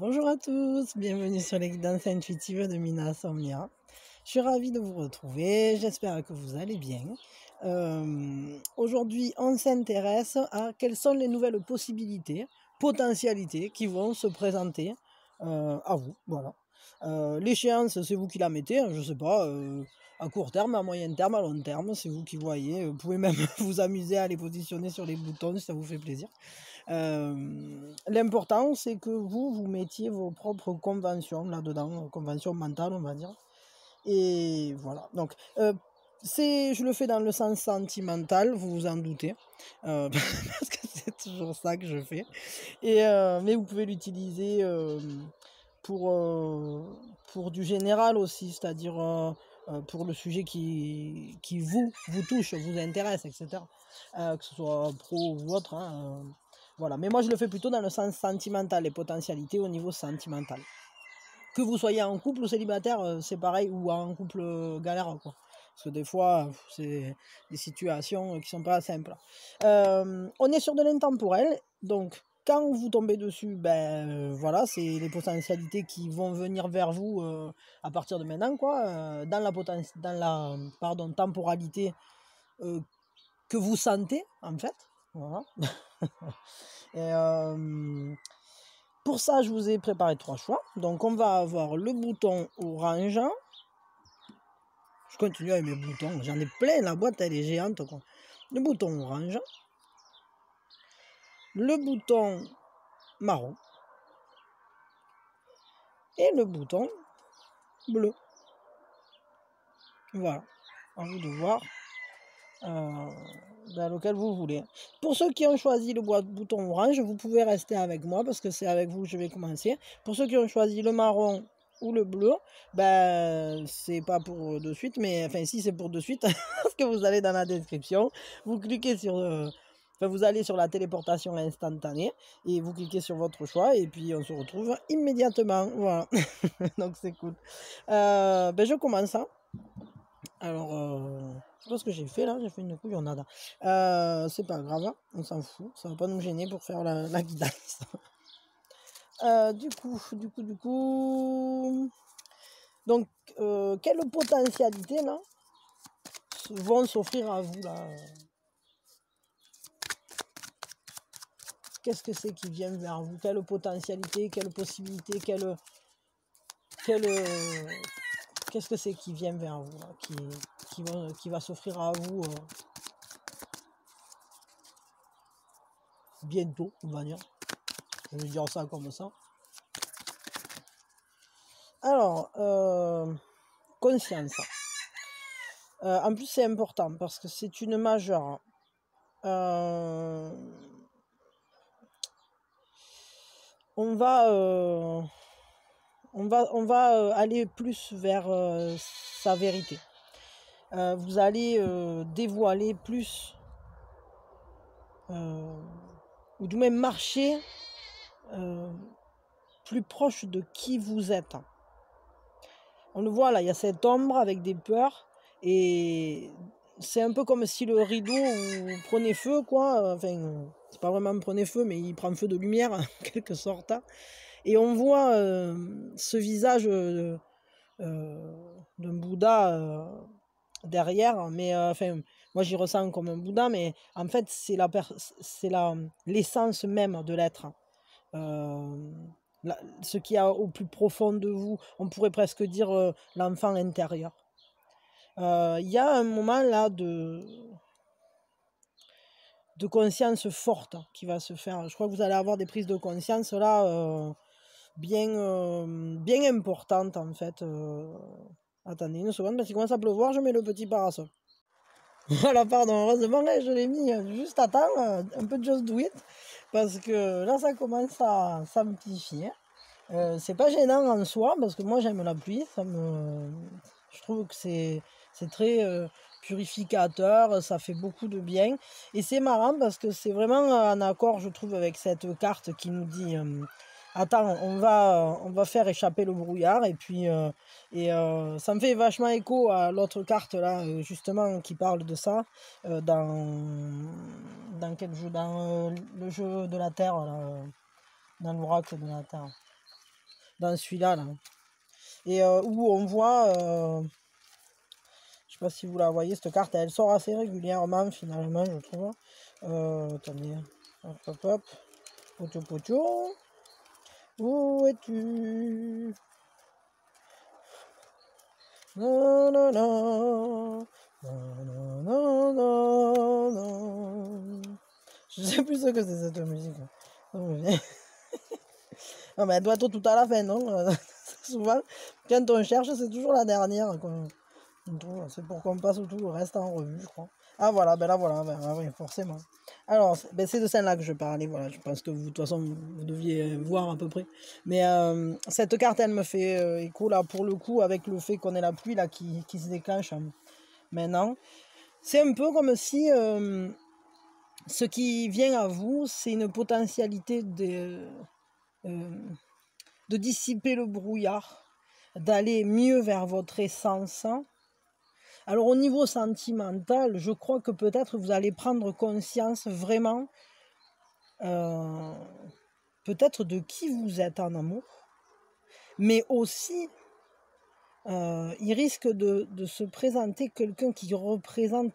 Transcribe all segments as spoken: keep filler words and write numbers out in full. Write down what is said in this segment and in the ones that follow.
Bonjour à tous, bienvenue sur les guidances intuitives de Mina Somnia. Je suis ravie de vous retrouver, j'espère que vous allez bien. Euh, Aujourd'hui, on s'intéresse à quelles sont les nouvelles possibilités, potentialités qui vont se présenter euh, à vous. Voilà. Euh, L'échéance, c'est vous qui la mettez, hein, je ne sais pas, euh, à court terme, à moyen terme, à long terme, c'est vous qui voyez. Vous pouvez même vous amuser à les positionner sur les boutons si ça vous fait plaisir. Euh, L'important, c'est que vous, vous mettiez vos propres conventions là-dedans, conventions mentales, on va dire. Et voilà. Donc, euh, c'est, je le fais dans le sens sentimental, vous vous en doutez, euh, parce que c'est toujours ça que je fais. Et, euh, mais vous pouvez l'utiliser euh, pour, euh, pour du général aussi, c'est-à-dire euh, euh, pour le sujet qui, qui vous, vous touche, vous intéresse, et cetera. Euh, que ce soit pro ou autre. Hein, euh, voilà. Mais moi, je le fais plutôt dans le sens sentimental, les potentialités au niveau sentimental. Que vous soyez en couple ou célibataire, euh, c'est pareil, ou en couple euh, galère, quoi. Parce que des fois, c'est des situations qui sont pas simples. Euh, on est sur de l'intemporel, donc quand vous tombez dessus, ben euh, voilà, c'est les potentialités qui vont venir vers vous euh, à partir de maintenant, quoi, euh, dans la, poten dans la pardon, temporalité euh, que vous sentez, en fait. Voilà. Et, euh, pour ça, je vous ai préparé trois choix. Donc, on va avoir le bouton orange. Je continue avec mes boutons. J'en ai plein, la boîte, elle est géante, quoi. Le bouton orange. Le bouton marron. Et le bouton bleu. Voilà. À vous de voir euh, dans lequel vous voulez. Pour ceux qui ont choisi le bouton orange, vous pouvez rester avec moi parce que c'est avec vous que je vais commencer. Pour ceux qui ont choisi le marron ou le bleu, ben c'est pas pour de suite, mais enfin si c'est pour de suite, parce que vous allez dans la description, vous cliquez sur, euh, enfin vous allez sur la téléportation instantanée et vous cliquez sur votre choix et puis on se retrouve immédiatement, voilà. Donc c'est cool. Euh, ben je commence. Hein. Alors, euh, je sais pas ce que j'ai fait là, j'ai fait une couillonnade. Euh, c'est pas grave, hein, on s'en fout, ça va pas nous gêner pour faire la, la guidance. Euh, du coup, du coup, du coup. Donc, euh, quelles potentialités là vont s'offrir à vous là? Qu'est-ce que c'est qui vient vers vous? Quelle potentialité, quelle possibilité, quelle. quelle Qu'est-ce que c'est qui vient vers vous là, qui, qui, va, qui va s'offrir à vous euh, bientôt, on va dire. Je vais dire ça comme ça. Alors, euh, conscience. Euh, en plus, c'est important parce que c'est une majeure. Euh, on va, euh, on va, on va euh, aller plus vers euh, sa vérité. Euh, vous allez euh, dévoiler plus, euh, ou du même marcher euh, plus proche de qui vous êtes. On le voit là, il y a cette ombre avec des peurs et c'est un peu comme si le rideau prenait feu, quoi. Enfin, c'est pas vraiment prenait feu, mais il prend feu de lumière en quelque sorte. Et on voit euh, ce visage euh, euh, d'un Bouddha euh, derrière, mais euh, enfin, moi j'y ressens comme un Bouddha, mais en fait c'est la c'est la l'essence même de l'être. Euh, la, ce qu'il y a au plus profond de vous, on pourrait presque dire euh, l'enfant intérieur. Il euh, y a un moment là de, de conscience forte qui va se faire. Je crois que vous allez avoir des prises de conscience là euh, bien, euh, bien importantes en fait. Euh... Attendez une seconde parce qu'il commence à pleuvoir, je mets le petit parasol. Voilà, pardon, heureusement là, je l'ai mis juste à temps, un peu de just do it, parce que là ça commence à s'amplifier. Euh, c'est pas gênant en soi parce que moi j'aime la pluie, ça me... je trouve que c'est c'est très euh, purificateur, ça fait beaucoup de bien et c'est marrant parce que c'est vraiment en accord je trouve avec cette carte qui nous dit euh, attends on va on va faire échapper le brouillard et puis euh, et euh, ça me fait vachement écho à l'autre carte là justement qui parle de ça euh, dans dans quel jeu dans euh, le jeu de la terre là, dans l'oracle de la terre. dans celui-là, là. Et euh, où on voit, euh, je sais pas si vous la voyez, cette carte, elle sort assez régulièrement, finalement, je trouve. Euh, attendez, hop, hop, hop, potio, potio, où es-tu? Non, non, non, non, non, non, non, non. Je sais plus ce que c'est cette musique. Non, mais... non, mais elle doit être tout à la fin, non? Souvent, quand on cherche, c'est toujours la dernière. C'est pour qu'on passe tout le reste en revue, je crois. Ah voilà, ben là voilà, ben, ah, oui, forcément. Alors, ben, c'est de celle-là que je parlais, voilà. Je pense que vous, de toute façon, vous, vous deviez voir à peu près. Mais euh, cette carte, elle me fait euh, écho, là, pour le coup, avec le fait qu'on ait la pluie, là, qui, qui se déclenche hein, maintenant. C'est un peu comme si euh, ce qui vient à vous, c'est une potentialité de, euh, de dissiper le brouillard, d'aller mieux vers votre essence. Alors au niveau sentimental, je crois que peut-être vous allez prendre conscience vraiment euh, peut-être de qui vous êtes en amour, mais aussi euh, il risque de, de se présenter quelqu'un qui représente,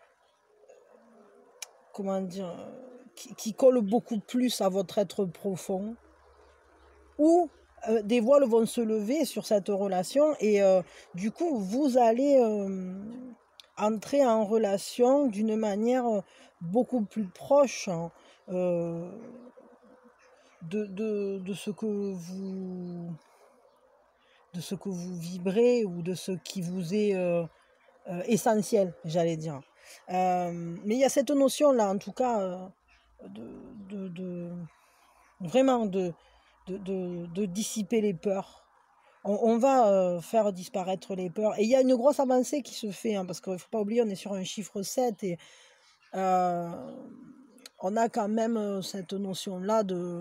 comment dire, qui, qui colle beaucoup plus à votre être profond, ou euh, des voiles vont se lever sur cette relation et euh, du coup vous allez euh, entrer en relation d'une manière beaucoup plus proche hein, euh, de, de, de ce que vous de ce que vous vibrez ou de ce qui vous est euh, euh, essentiel, j'allais dire. Euh, mais il y a cette notion-là, en tout cas, euh, de, de, de vraiment de, de, de, de dissiper les peurs. On, on va euh, faire disparaître les peurs. Et il y a une grosse avancée qui se fait, hein, parce qu'il ne faut pas oublier, on est sur un chiffre sept et euh, on a quand même cette notion-là de,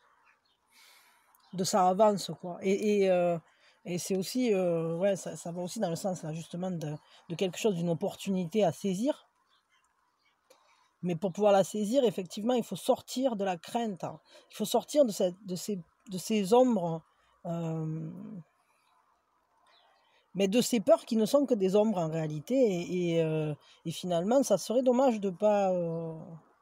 de ça avance, quoi. Et, et, euh, et c'est aussi, euh, ouais, ça, ça va aussi dans le sens, là, justement, de, de quelque chose, d'une opportunité à saisir. Mais pour pouvoir la saisir, effectivement, il faut sortir de la crainte. Hein. Il faut sortir de, cette, de, ces, de ces ombres, euh, mais de ces peurs qui ne sont que des ombres en réalité. Et, et, euh, et finalement, ça serait dommage de ne pas, euh,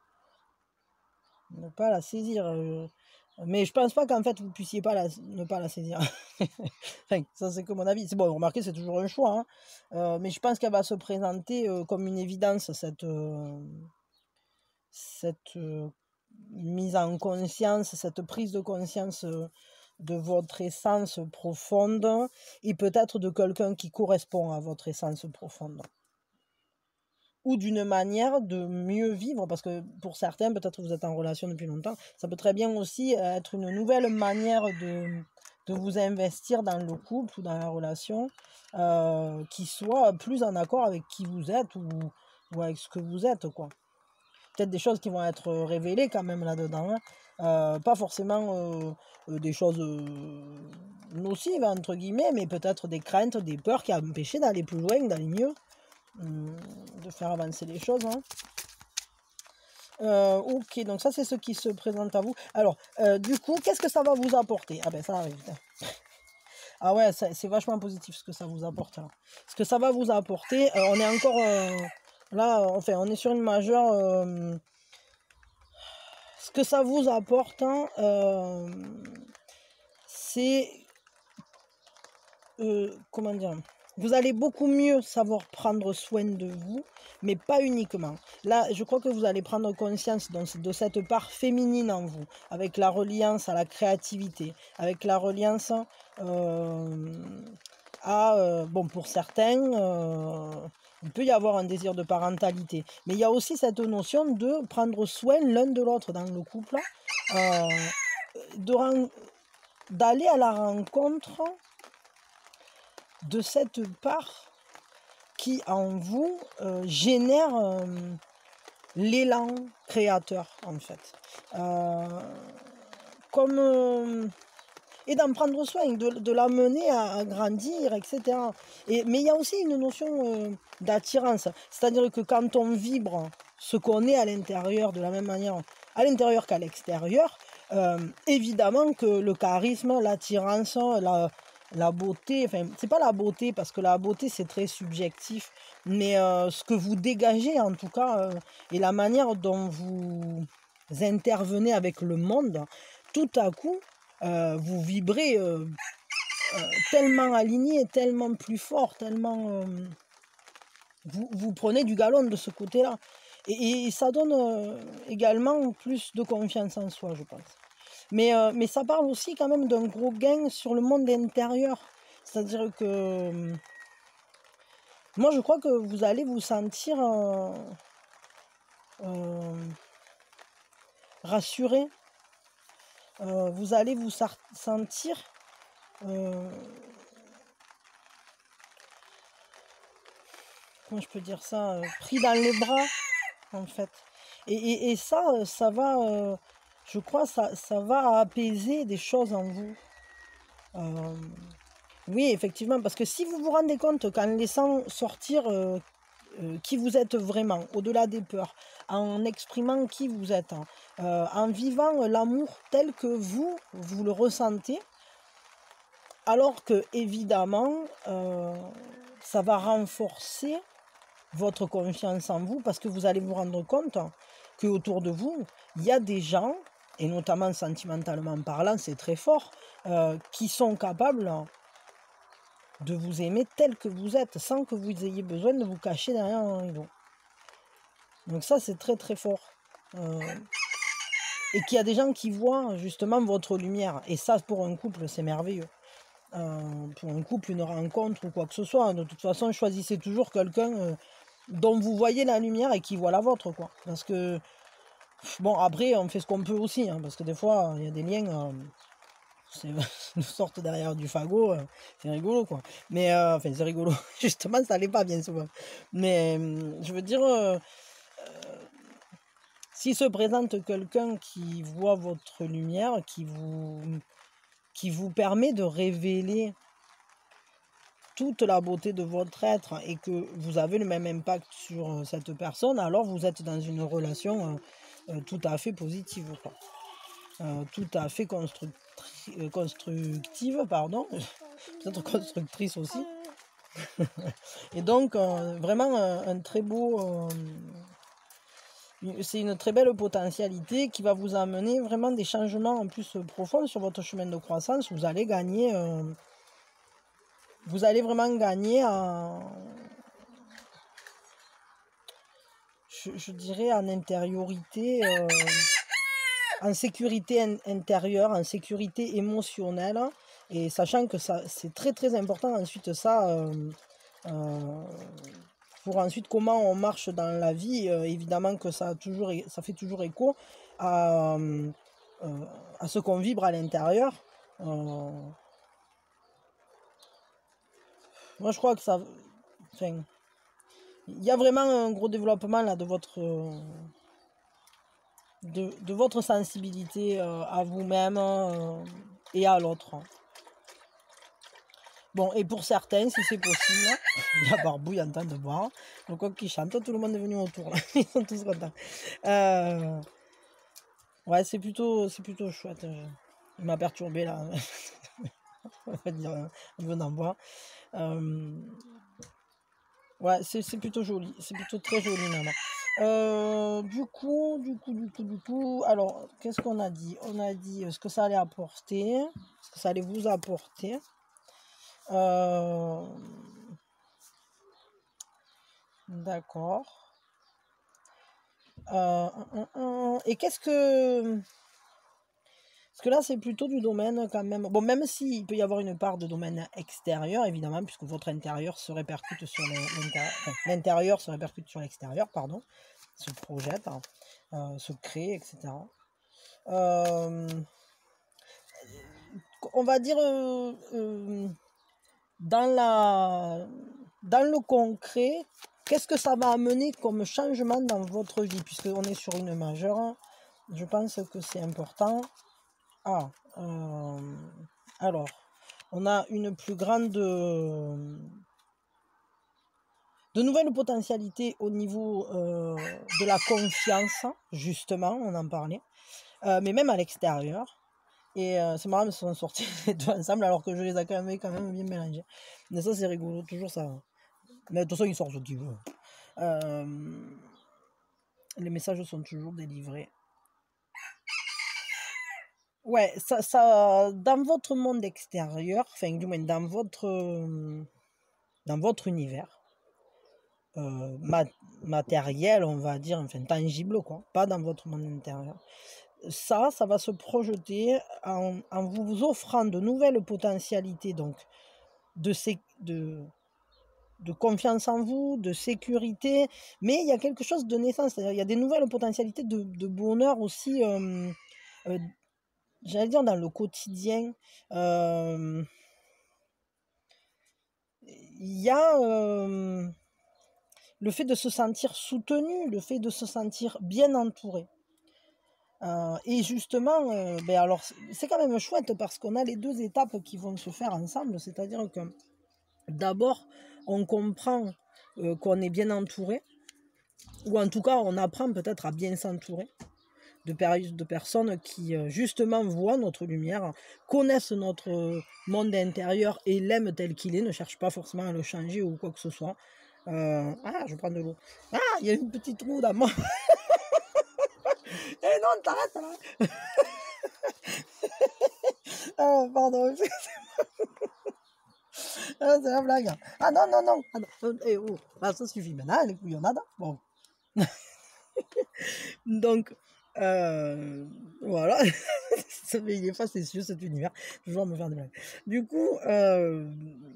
ne pas la saisir. Euh, mais je pense pas qu'en fait, vous puissiez pas la, ne pas la saisir. Enfin, ça, c'est que mon avis. C'est bon, remarquez, c'est toujours un choix. Hein. Euh, mais je pense qu'elle va se présenter euh, comme une évidence, cette... Euh, cette euh, mise en conscience, cette prise de conscience euh, de votre essence profonde et peut-être de quelqu'un qui correspond à votre essence profonde. Ou d'une manière de mieux vivre, parce que pour certains, peut-être vous êtes en relation depuis longtemps, ça peut très bien aussi être une nouvelle manière de, de vous investir dans le couple ou dans la relation, euh, qui soit plus en accord avec qui vous êtes ou, ou avec ce que vous êtes, quoi. Peut-être des choses qui vont être révélées quand même là-dedans. Hein. Euh, pas forcément euh, des choses euh, nocives, entre guillemets, mais peut-être des craintes, des peurs qui empêchaient d'aller plus loin, d'aller mieux, euh, de faire avancer les choses. Hein. Euh, ok, donc ça c'est ce qui se présente à vous. Alors, euh, du coup, qu'est-ce que ça va vous apporter? Ah ben ça arrive. Ah ouais, c'est vachement positif ce que ça vous apporte. Là. Ce que ça va vous apporter, euh, on est encore... Euh, Là, enfin, on est sur une majeure. Euh, ce que ça vous apporte, hein, euh, c'est. Euh, comment dire? Vous allez beaucoup mieux savoir prendre soin de vous, mais pas uniquement. Là, je crois que vous allez prendre conscience donc, de cette part féminine en vous, avec la reliance à la créativité, avec la reliance euh, à. Euh, bon, pour certains. Euh, Il peut y avoir un désir de parentalité, mais il y a aussi cette notion de prendre soin l'un de l'autre dans le couple, euh, d'aller à la rencontre de cette part qui en vous euh, génère euh, l'élan créateur en fait. Euh, comme... Euh, et d'en prendre soin, de, de l'amener à, à grandir, et cetera. Et, mais il y a aussi une notion euh, d'attirance, c'est-à-dire que quand on vibre ce qu'on est à l'intérieur de la même manière, à l'intérieur qu'à l'extérieur, Euh, évidemment que le charisme, l'attirance, la, la beauté, enfin, c'est pas la beauté, parce que la beauté, c'est très subjectif, mais euh, ce que vous dégagez, en tout cas, euh, et la manière dont vous intervenez avec le monde, tout à coup, euh, vous vibrez euh, euh, tellement aligné, tellement plus fort, tellement... euh, vous, vous prenez du galon de ce côté-là. Et, et ça donne euh, également plus de confiance en soi, je pense. Mais, euh, mais ça parle aussi quand même d'un gros gain sur le monde intérieur. C'est-à-dire que euh, moi, je crois que vous allez vous sentir euh, euh, rassuré. Euh, vous allez vous sar- sentir euh, comment je peux dire ça, euh, pris dans les bras, en fait. Et, et- et ça, euh, ça va, euh, je crois, ça, ça va apaiser des choses en vous. Euh, oui, effectivement, parce que si vous vous rendez compte qu'en laissant sortir euh, euh, qui vous êtes vraiment, au-delà des peurs, en exprimant qui vous êtes, hein, euh, en vivant l'amour tel que vous, vous le ressentez, alors que, évidemment, euh, ça va renforcer votre confiance en vous parce que vous allez vous rendre compte qu'autour de vous, il y a des gens, et notamment sentimentalement parlant, c'est très fort, euh, qui sont capables de vous aimer tel que vous êtes, sans que vous ayez besoin de vous cacher derrière un rideau. Donc ça, c'est très très fort. Euh, et qu'il y a des gens qui voient justement votre lumière. Et ça, pour un couple, c'est merveilleux. Euh, pour un couple, une rencontre ou quoi que ce soit. De toute façon, choisissez toujours quelqu'un euh, dont vous voyez la lumière et qui voit la vôtre, quoi. Parce que, bon, après, on fait ce qu'on peut aussi, hein, parce que des fois, il y a des liens, euh, c'est nous sortent derrière du fagot, euh, c'est rigolo, quoi. Mais, euh, enfin, c'est rigolo. Justement, ça n'allait pas bien souvent. Mais, euh, je veux dire, euh, s'il se présente quelqu'un qui voit votre lumière, qui vous, qui vous permet de révéler toute la beauté de votre être et que vous avez le même impact sur euh, cette personne, alors vous êtes dans une relation euh, euh, tout à fait positive, quoi. Euh, tout à fait constructi- euh, constructive, pardon, peut-être constructrice aussi. Et donc, euh, vraiment un, un très beau... euh, c'est une très belle potentialité qui va vous amener vraiment des changements en plus profonds sur votre chemin de croissance. Vous allez gagner... euh, vous allez vraiment gagner en... Je, je dirais en intériorité, euh, en sécurité in- intérieure, en sécurité émotionnelle, et sachant que ça c'est très très important ensuite ça, euh, euh, pour ensuite comment on marche dans la vie, euh, évidemment que ça, a toujours, é- ça fait toujours écho à, euh, euh, à ce qu'on vibre à l'intérieur. Euh, moi je crois que ça... Enfin, il y a vraiment un gros développement là de votre... euh, de, de votre sensibilité euh, à vous-même euh, et à l'autre. Bon, et pour certains, si c'est possible, il y a Barbouille en train de boire. Le coq qui chante, tout le monde est venu autour. Là. Ils sont tous contents. Euh, ouais, c'est plutôt, c'est plutôt chouette. Il m'a perturbé là. On va dire, euh, en venant boire. Euh, ouais, c'est c'est plutôt joli. C'est plutôt très joli, maman. Euh, du coup, du coup, du coup, du coup, alors, qu'est-ce qu'on a dit? On a dit euh, ce que ça allait apporter, ce que ça allait vous apporter. Euh, d'accord. Euh, hum, hum, hum. Et qu'est-ce que... Parce que là, c'est plutôt du domaine quand même... Bon, même s'il peut y avoir une part de domaine extérieur, évidemment, puisque votre intérieur se répercute sur le- l'intérieur, enfin, l'intérieur se répercute sur l'extérieur, pardon, se projette, hein, euh, se crée, et cetera. Euh, on va dire euh, euh, dans la dans le concret, qu'est-ce que ça va amener comme changement dans votre vie, puisqu'on est sur une majeure, je pense que c'est important. Ah, euh, alors, on a une plus grande de nouvelles potentialités au niveau euh, de la confiance, justement, on en parlait. euh, mais même à l'extérieur. Et euh, c'est marrant, ils se sont sortis les deux ensemble alors que je les ai quand même, quand même bien mélangés. Mais ça, c'est rigolo, toujours ça. Mais de toute façon, ils sortent ce qu'ils veulent. Euh, les messages sont toujours délivrés. Ouais, ça, ça, dans votre monde extérieur, enfin, du moins dans votre, euh, dans votre univers, euh, mat- matériel, on va dire, enfin, tangible, quoi, pas dans votre monde intérieur. Ça, ça va se projeter en, en vous offrant de nouvelles potentialités, donc, de, sé- de, de confiance en vous, de sécurité, mais il y a quelque chose de naissance, c'est-à-dire il y a des nouvelles potentialités de, de bonheur aussi, euh, euh, j'allais dire dans le quotidien. Euh, Il y a euh, le fait de se sentir soutenu, le fait de se sentir bien entouré. Euh, et justement, euh, ben alors c'est quand même chouette parce qu'on a les deux étapes qui vont se faire ensemble, c'est-à-dire que d'abord on comprend euh, qu'on est bien entouré, ou en tout cas on apprend peut-être à bien s'entourer de, de personnes qui euh, justement voient notre lumière, connaissent notre monde intérieur et l'aiment tel qu'il est, ne cherchent pas forcément à le changer ou quoi que ce soit. Euh, ah, je prends de l'eau. Ah, il y a une petite roue dans moi. Eh non, t'arrêtes là. Ah, pardon. Ah, c'est la blague. Ah non, non, non. Ah, non. Eh, oh. Ah, ça suffit maintenant, les couillonnades. Bon. Donc, euh, voilà. Ça fait, il est facétieux cet univers. Toujours me faire des blagues. Du coup, euh,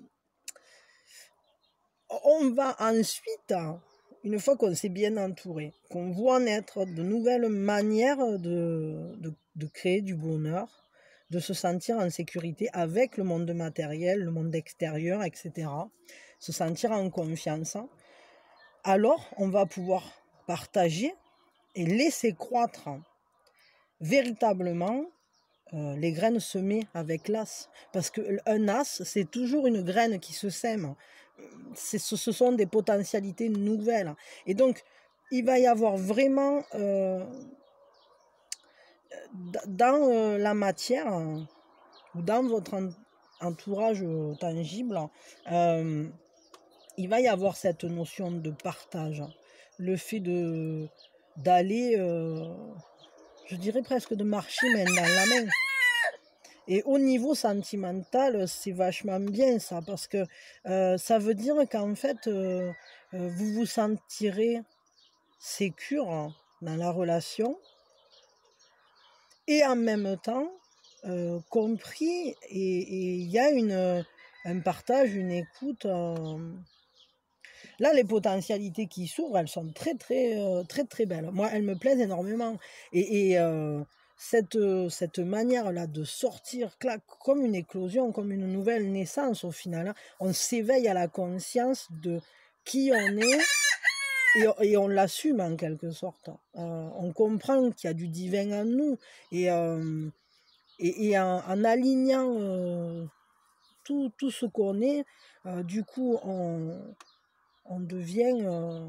on va ensuite, une fois qu'on s'est bien entouré, qu'on voit naître de nouvelles manières de, de, de créer du bonheur, de se sentir en sécurité avec le monde matériel, le monde extérieur, et cetera. Se sentir en confiance. Alors, on va pouvoir partager et laisser croître véritablement euh, les graines semées avec l'as. Parce qu'un as, c'est toujours une graine qui se sème. Ce sont des potentialités nouvelles. Et donc, il va y avoir vraiment, euh, dans euh, la matière, ou dans votre entourage tangible, euh, il va y avoir cette notion de partage. Le fait de d'aller, euh, je dirais presque de marcher main dans la main. Et au niveau sentimental, c'est vachement bien ça, parce que euh, ça veut dire qu'en fait, euh, euh, vous vous sentirez sécure dans la relation et en même temps euh, compris, et il y a une, un partage, une écoute. Euh, Là, les potentialités qui s'ouvrent, elles sont très, très, euh, très, très belles. Moi, elles me plaisent énormément. Et, et euh, cette, cette manière-là de sortir, clac, comme une éclosion, comme une nouvelle naissance au final, hein, on s'éveille à la conscience de qui on est et, et on l'assume en quelque sorte. Euh, on comprend qu'il y a du divin en nous. Et, euh, et, et en, en alignant euh, tout, tout ce qu'on est, euh, du coup, on on devient, euh,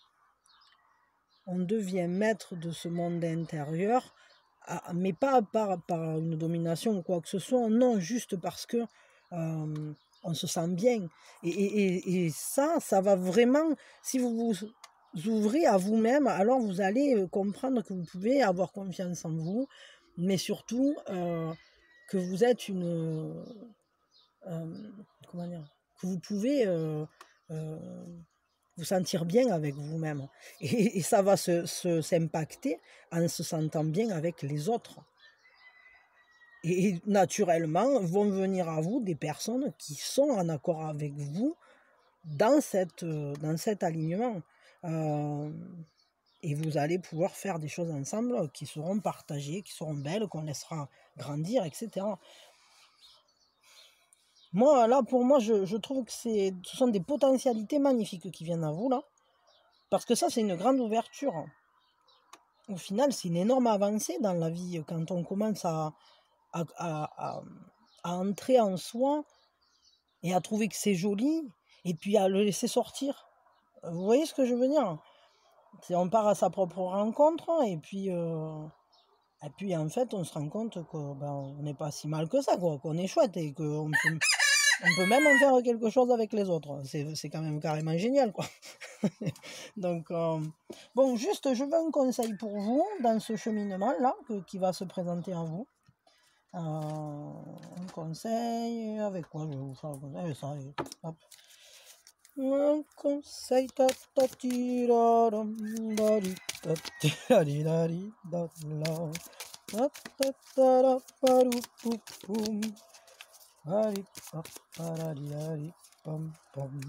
on devient maître de ce monde intérieur, mais pas par, par une domination ou quoi que ce soit, non, juste parce que euh, on se sent bien. Et, et, et ça, ça va vraiment, si vous vous ouvrez à vous-même, alors vous allez comprendre que vous pouvez avoir confiance en vous, mais surtout euh, que vous êtes une... Euh, comment dire, que vous pouvez... Euh, euh, vous sentir bien avec vous-même. Et, et ça va se, se, s'impacter en se sentant bien avec les autres. Et naturellement, vont venir à vous des personnes qui sont en accord avec vous dans, cette, dans cet alignement. Euh, et vous allez pouvoir faire des choses ensemble qui seront partagées, qui seront belles, qu'on laissera grandir, et cetera. Moi, là, pour moi, je, je trouve que c'est, ce sont des potentialités magnifiques qui viennent à vous, là. Parce que ça, c'est une grande ouverture. Au final, c'est une énorme avancée dans la vie quand on commence à, à, à, à entrer en soi et à trouver que c'est joli et puis à le laisser sortir. Vous voyez ce que je veux dire? C'est, on part à sa propre rencontre et puis, euh, Et puis en fait, on se rend compte qu'on ben, n'est pas si mal que ça, quoi, qu'on est chouette et qu'on peut, on peut même en faire quelque chose avec les autres. C'est quand même carrément génial, quoi. Donc, euh, bon, juste, je veux un conseil pour vous dans ce cheminement-là qui va se présenter à vous. Euh, un conseil, avec quoi je vais vous faire un conseil, ça, et, hop. Un conseil, ta ta tiraram, dari, ta tiradidari, da la, ta ta ta ra, paru, pu, pum, ari, pa, paradidari, pam, pam.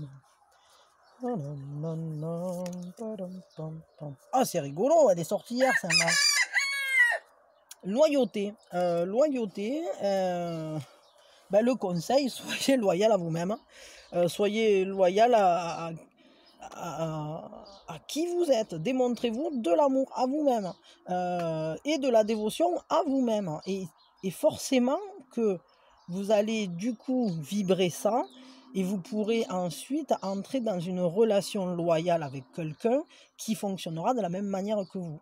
Ah, c'est rigolo, elle est sortie hier, ça m'a. Loyauté. Euh, loyauté. Euh, ben, le conseil, soyez loyal à vous-même. Euh, soyez loyal à, à, à, à qui vous êtes. Démontrez-vous de l'amour à vous-même. Euh, et de la dévotion à vous-même. Et, et forcément que vous allez du coup vibrer ça. Et vous pourrez ensuite entrer dans une relation loyale avec quelqu'un qui fonctionnera de la même manière que vous.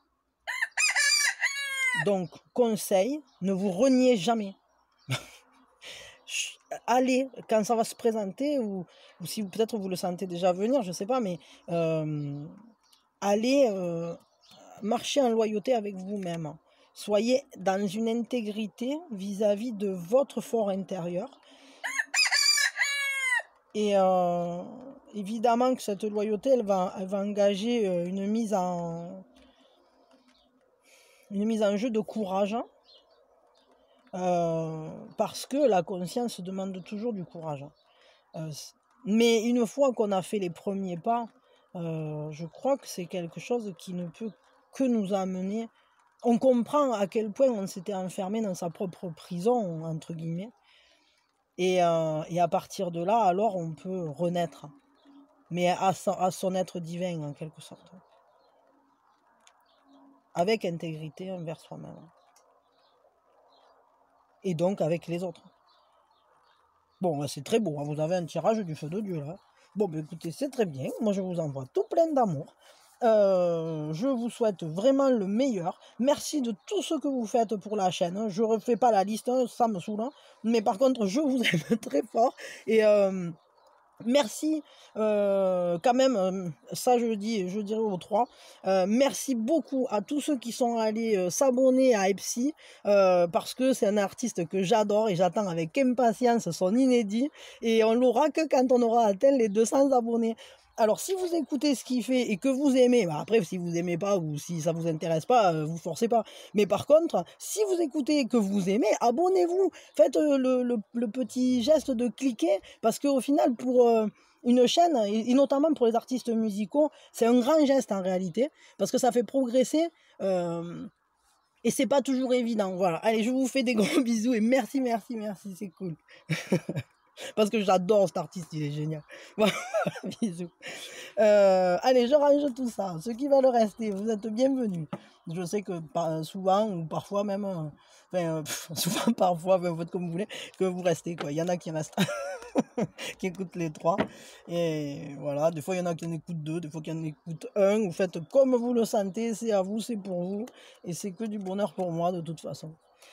Donc, conseil, ne vous reniez jamais. Allez, quand ça va se présenter, ou, ou si peut-être vous le sentez déjà venir, je ne sais pas, mais euh, allez euh, marcher en loyauté avec vous-même. Soyez dans une intégrité vis-à-vis de votre fort intérieur. Et euh, évidemment que cette loyauté, elle va, elle va engager une mise en, une mise en jeu de courage. Euh, parce que la conscience demande toujours du courage. Euh, mais une fois qu'on a fait les premiers pas, euh, je crois que c'est quelque chose qui ne peut que nous amener. On comprend à quel point on s'était enfermé dans sa propre prison, entre guillemets. Et, euh, et à partir de là, alors on peut renaître. Mais à son, à son être divin, en quelque sorte. Avec intégrité envers soi-même. Et donc avec les autres. Bon, c'est très beau, hein. Vous avez un tirage du feu de Dieu, là. Bon, ben écoutez, c'est très bien. Moi, je vous envoie tout plein d'amour. Euh, je vous souhaite vraiment le meilleur. Merci de tout ce que vous faites pour la chaîne. Je ne refais pas la liste, hein, ça me saoule. Hein. Mais par contre, je vous aime très fort. Et... Euh, Merci euh, quand même, euh, ça je dis, je dirais aux trois, euh, merci beaucoup à tous ceux qui sont allés euh, s'abonner à Epsi, euh, parce que c'est un artiste que j'adore et j'attends avec impatience son inédit, et on l'aura que quand on aura atteint les deux cents abonnés. Alors si vous écoutez ce qu'il fait et que vous aimez, bah après si vous aimez pas ou si ça vous intéresse pas, euh, vous forcez pas. Mais par contre, si vous écoutez et que vous aimez, abonnez-vous. Faites euh, le, le, le petit geste de cliquer, parce qu'au final pour euh, une chaîne, et, et notamment pour les artistes musicaux, c'est un grand geste en réalité, parce que ça fait progresser. Euh, et c'est pas toujours évident. Voilà. Allez, je vous fais des gros bisous et merci, merci, merci, c'est cool. Parce que j'adore cet artiste, il est génial. Voilà, bisous. Euh, allez, je range tout ça. Ceux qui veulent rester, vous êtes bienvenus. Je sais que souvent, ou parfois même, euh, enfin, euh, pff, souvent, parfois, ben, vous faites comme vous voulez, que vous restez, quoi. Il y en a qui restent, qui écoutent les trois. Et voilà, des fois, il y en a qui en écoutent deux, des fois, qui en écoutent un. Vous faites comme vous le sentez, c'est à vous, c'est pour vous. Et c'est que du bonheur pour moi, de toute façon.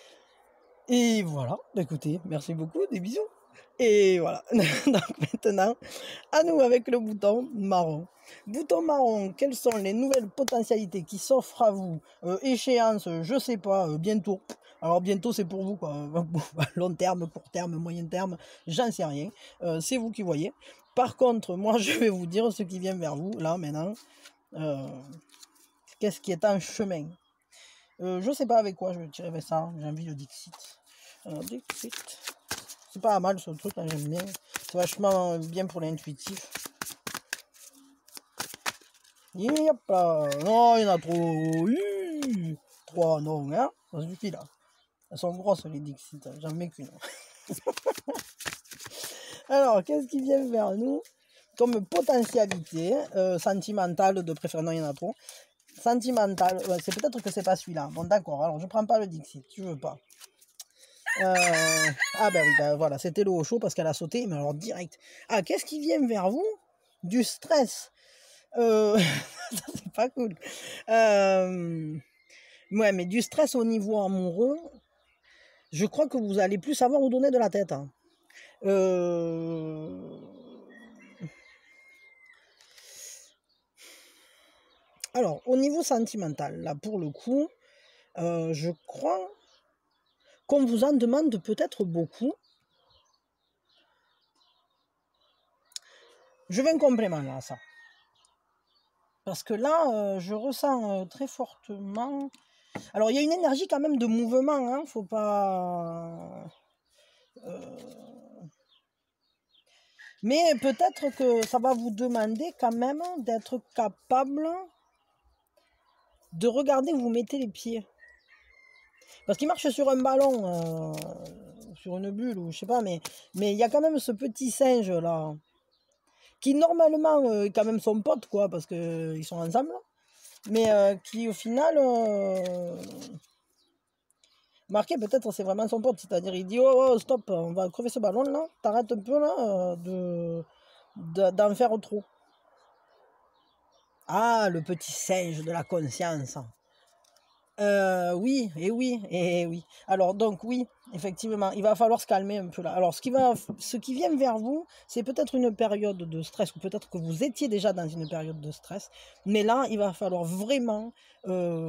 Et voilà, écoutez, merci beaucoup, des bisous. Et voilà, donc maintenant, à nous avec le bouton marron. Bouton marron, quelles sont les nouvelles potentialités qui s'offrent à vous? euh, Échéance, je sais pas, euh, bientôt. Alors bientôt c'est pour vous, quoi. Long terme, court terme, moyen terme, j'en sais rien. Euh, c'est vous qui voyez. Par contre, moi je vais vous dire ce qui vient vers vous, là, maintenant. Euh, Qu'est-ce qui est en chemin? euh, Je sais pas avec quoi je vais tirer ça, j'ai envie de Dixit. Alors Dixit. C'est pas mal ce truc, là, j'aime bien. C'est vachement bien pour l'intuitif. Yep là. Non, il y en a trop. Uuuh. Trois, non, hein. Ça suffit là. Elles sont grosses les Dixit, j'en mets qu'une. Alors, qu'est-ce qui vient vers nous comme potentialité euh, sentimentale de préférence? Non, il y en a trop. Sentimentale, ouais, c'est peut-être que c'est pas celui-là. Bon, d'accord, alors je prends pas le Dixit, tu veux pas. Euh... Ah ben oui, ben voilà, c'était l'eau au chaud parce qu'elle a sauté, mais alors direct. Ah, qu'est-ce qui vient vers vous? Du stress. Euh... Ça, c'est pas cool. Euh... Ouais, mais du stress au niveau amoureux, je crois que vous allez plus savoir où donner de la tête, hein. Euh, Alors, au niveau sentimental, là, pour le coup, euh, je crois qu'on vous en demande peut-être beaucoup. Je veux un complément là, à ça. Parce que là, euh, je ressens euh, très fortement... Alors, il y a une énergie quand même de mouvement, hein, faut pas... euh, Mais peut-être que ça va vous demander quand même d'être capable de regarder où vous mettez les pieds. Parce qu'il marche sur un ballon, euh, sur une bulle, ou je sais pas, mais mais il y a quand même ce petit singe là, qui normalement euh, est quand même son pote, quoi, parce qu'ils sont ensemble, mais euh, qui au final, euh, marqué peut-être c'est vraiment son pote, c'est-à-dire il dit oh, oh stop, on va crever ce ballon là, t'arrêtes un peu là euh, de de- d'en faire trop. Ah, le petit singe de la conscience. Euh, oui, et oui, et oui. Alors donc oui, effectivement, il va falloir se calmer un peu là. Alors ce qui va, ce qui vient vers vous, c'est peut-être une période de stress, ou peut-être que vous étiez déjà dans une période de stress, mais là, il va falloir vraiment euh,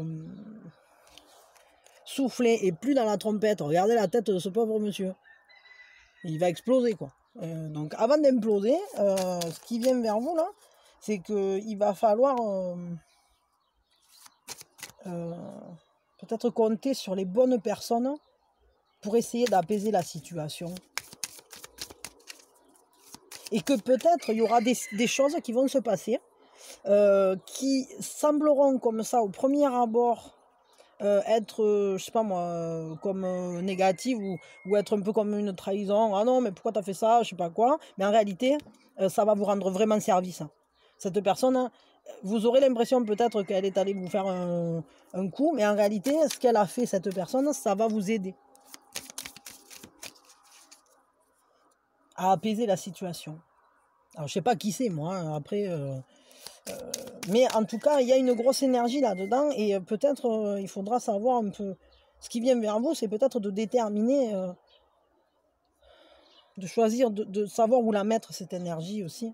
souffler et plus dans la trompette. Regardez la tête de ce pauvre monsieur. Il va exploser, quoi. Euh, donc avant d'imploser, euh, ce qui vient vers vous là, c'est que il va falloir euh, euh, peut-être compter sur les bonnes personnes pour essayer d'apaiser la situation. Et que peut-être il y aura des, des choses qui vont se passer, euh, qui sembleront comme ça au premier abord euh, être, euh, je sais pas moi, euh, comme euh, négatives, ou, ou être un peu comme une trahison. Ah non, mais pourquoi t'as fait ça, je sais pas quoi. Mais en réalité, euh, ça va vous rendre vraiment service. Cette personne, vous aurez l'impression peut-être qu'elle est allée vous faire un, un coup, mais en réalité, ce qu'elle a fait, cette personne, ça va vous aider à apaiser la situation. Alors, je sais pas qui c'est, moi, hein, après... euh, euh, mais en tout cas, il y a une grosse énergie là-dedans, et euh, peut-être euh, il faudra savoir un peu... Ce qui vient vers vous, c'est peut-être de déterminer, euh, de choisir, de, de savoir où la mettre, cette énergie aussi.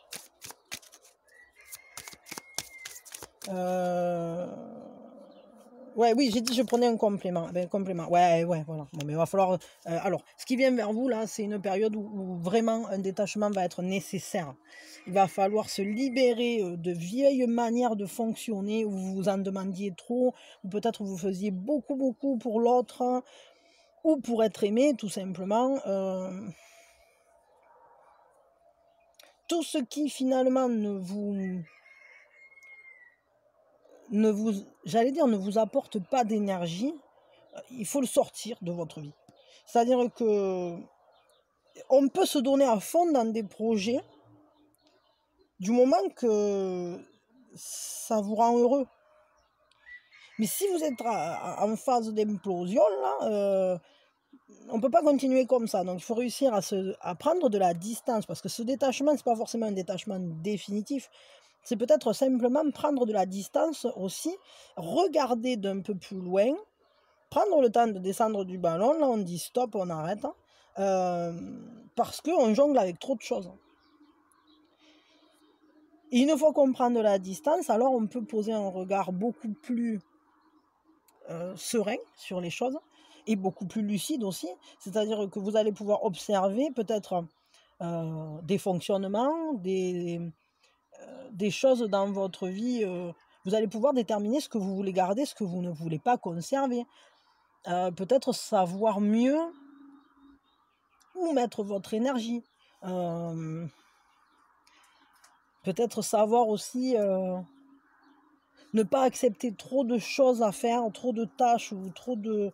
Euh... Ouais, oui, j'ai dit je prenais un complément. Ben, un complément. Ouais, ouais, voilà. Bon, mais il va falloir. euh, alors, ce qui vient vers vous là, c'est une période où, où vraiment un détachement va être nécessaire. Il va falloir se libérer euh, de vieilles manières de fonctionner, où vous vous en demandiez trop, ou peut-être vous faisiez beaucoup, beaucoup pour l'autre, hein, ou pour être aimé, tout simplement. Euh, tout ce qui finalement ne vous, ne vous, j'allais dire, ne vous apporte pas d'énergie, il faut le sortir de votre vie. C'est-à-dire que on peut se donner à fond dans des projets du moment que ça vous rend heureux. Mais si vous êtes en phase d'implosion, là, euh, on ne peut pas continuer comme ça. Donc il faut réussir à, se, à prendre de la distance, parce que ce détachement, ce n'est pas forcément un détachement définitif. C'est peut-être simplement prendre de la distance aussi, regarder d'un peu plus loin, prendre le temps de descendre du ballon. Là, on dit stop, on arrête. Euh, parce qu'on jongle avec trop de choses. Et une fois qu'on prend de la distance, alors on peut poser un regard beaucoup plus euh, serein sur les choses, et beaucoup plus lucide aussi. C'est-à-dire que vous allez pouvoir observer peut-être euh, des fonctionnements, des, euh, des choses dans votre vie. Euh, vous allez pouvoir déterminer ce que vous voulez garder, ce que vous ne voulez pas conserver. Euh, peut-être savoir mieux où mettre votre énergie. Euh, peut-être savoir aussi euh, ne pas accepter trop de choses à faire, trop de tâches, ou trop de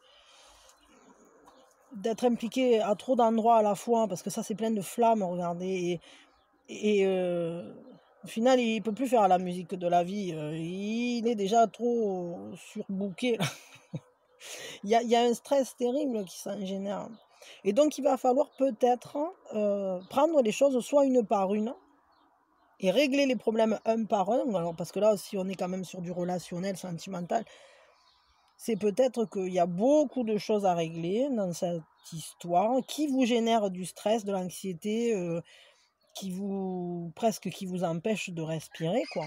d'être impliqué à trop d'endroits à la fois, parce que ça c'est plein de flammes, regardez, et, et euh, au final il peut plus faire la musique de la vie, euh, il est déjà trop surbooké. il, y a, il y a un stress terrible qui s'en génère, et donc il va falloir peut-être euh, prendre les choses soit une par une, et régler les problèmes un par un. Alors parce que là aussi on est quand même sur du relationnel, sentimental, c'est peut-être qu'il y a beaucoup de choses à régler dans cette histoire qui vous génère du stress, de l'anxiété, euh, qui vous presque qui vous empêche de respirer, quoi.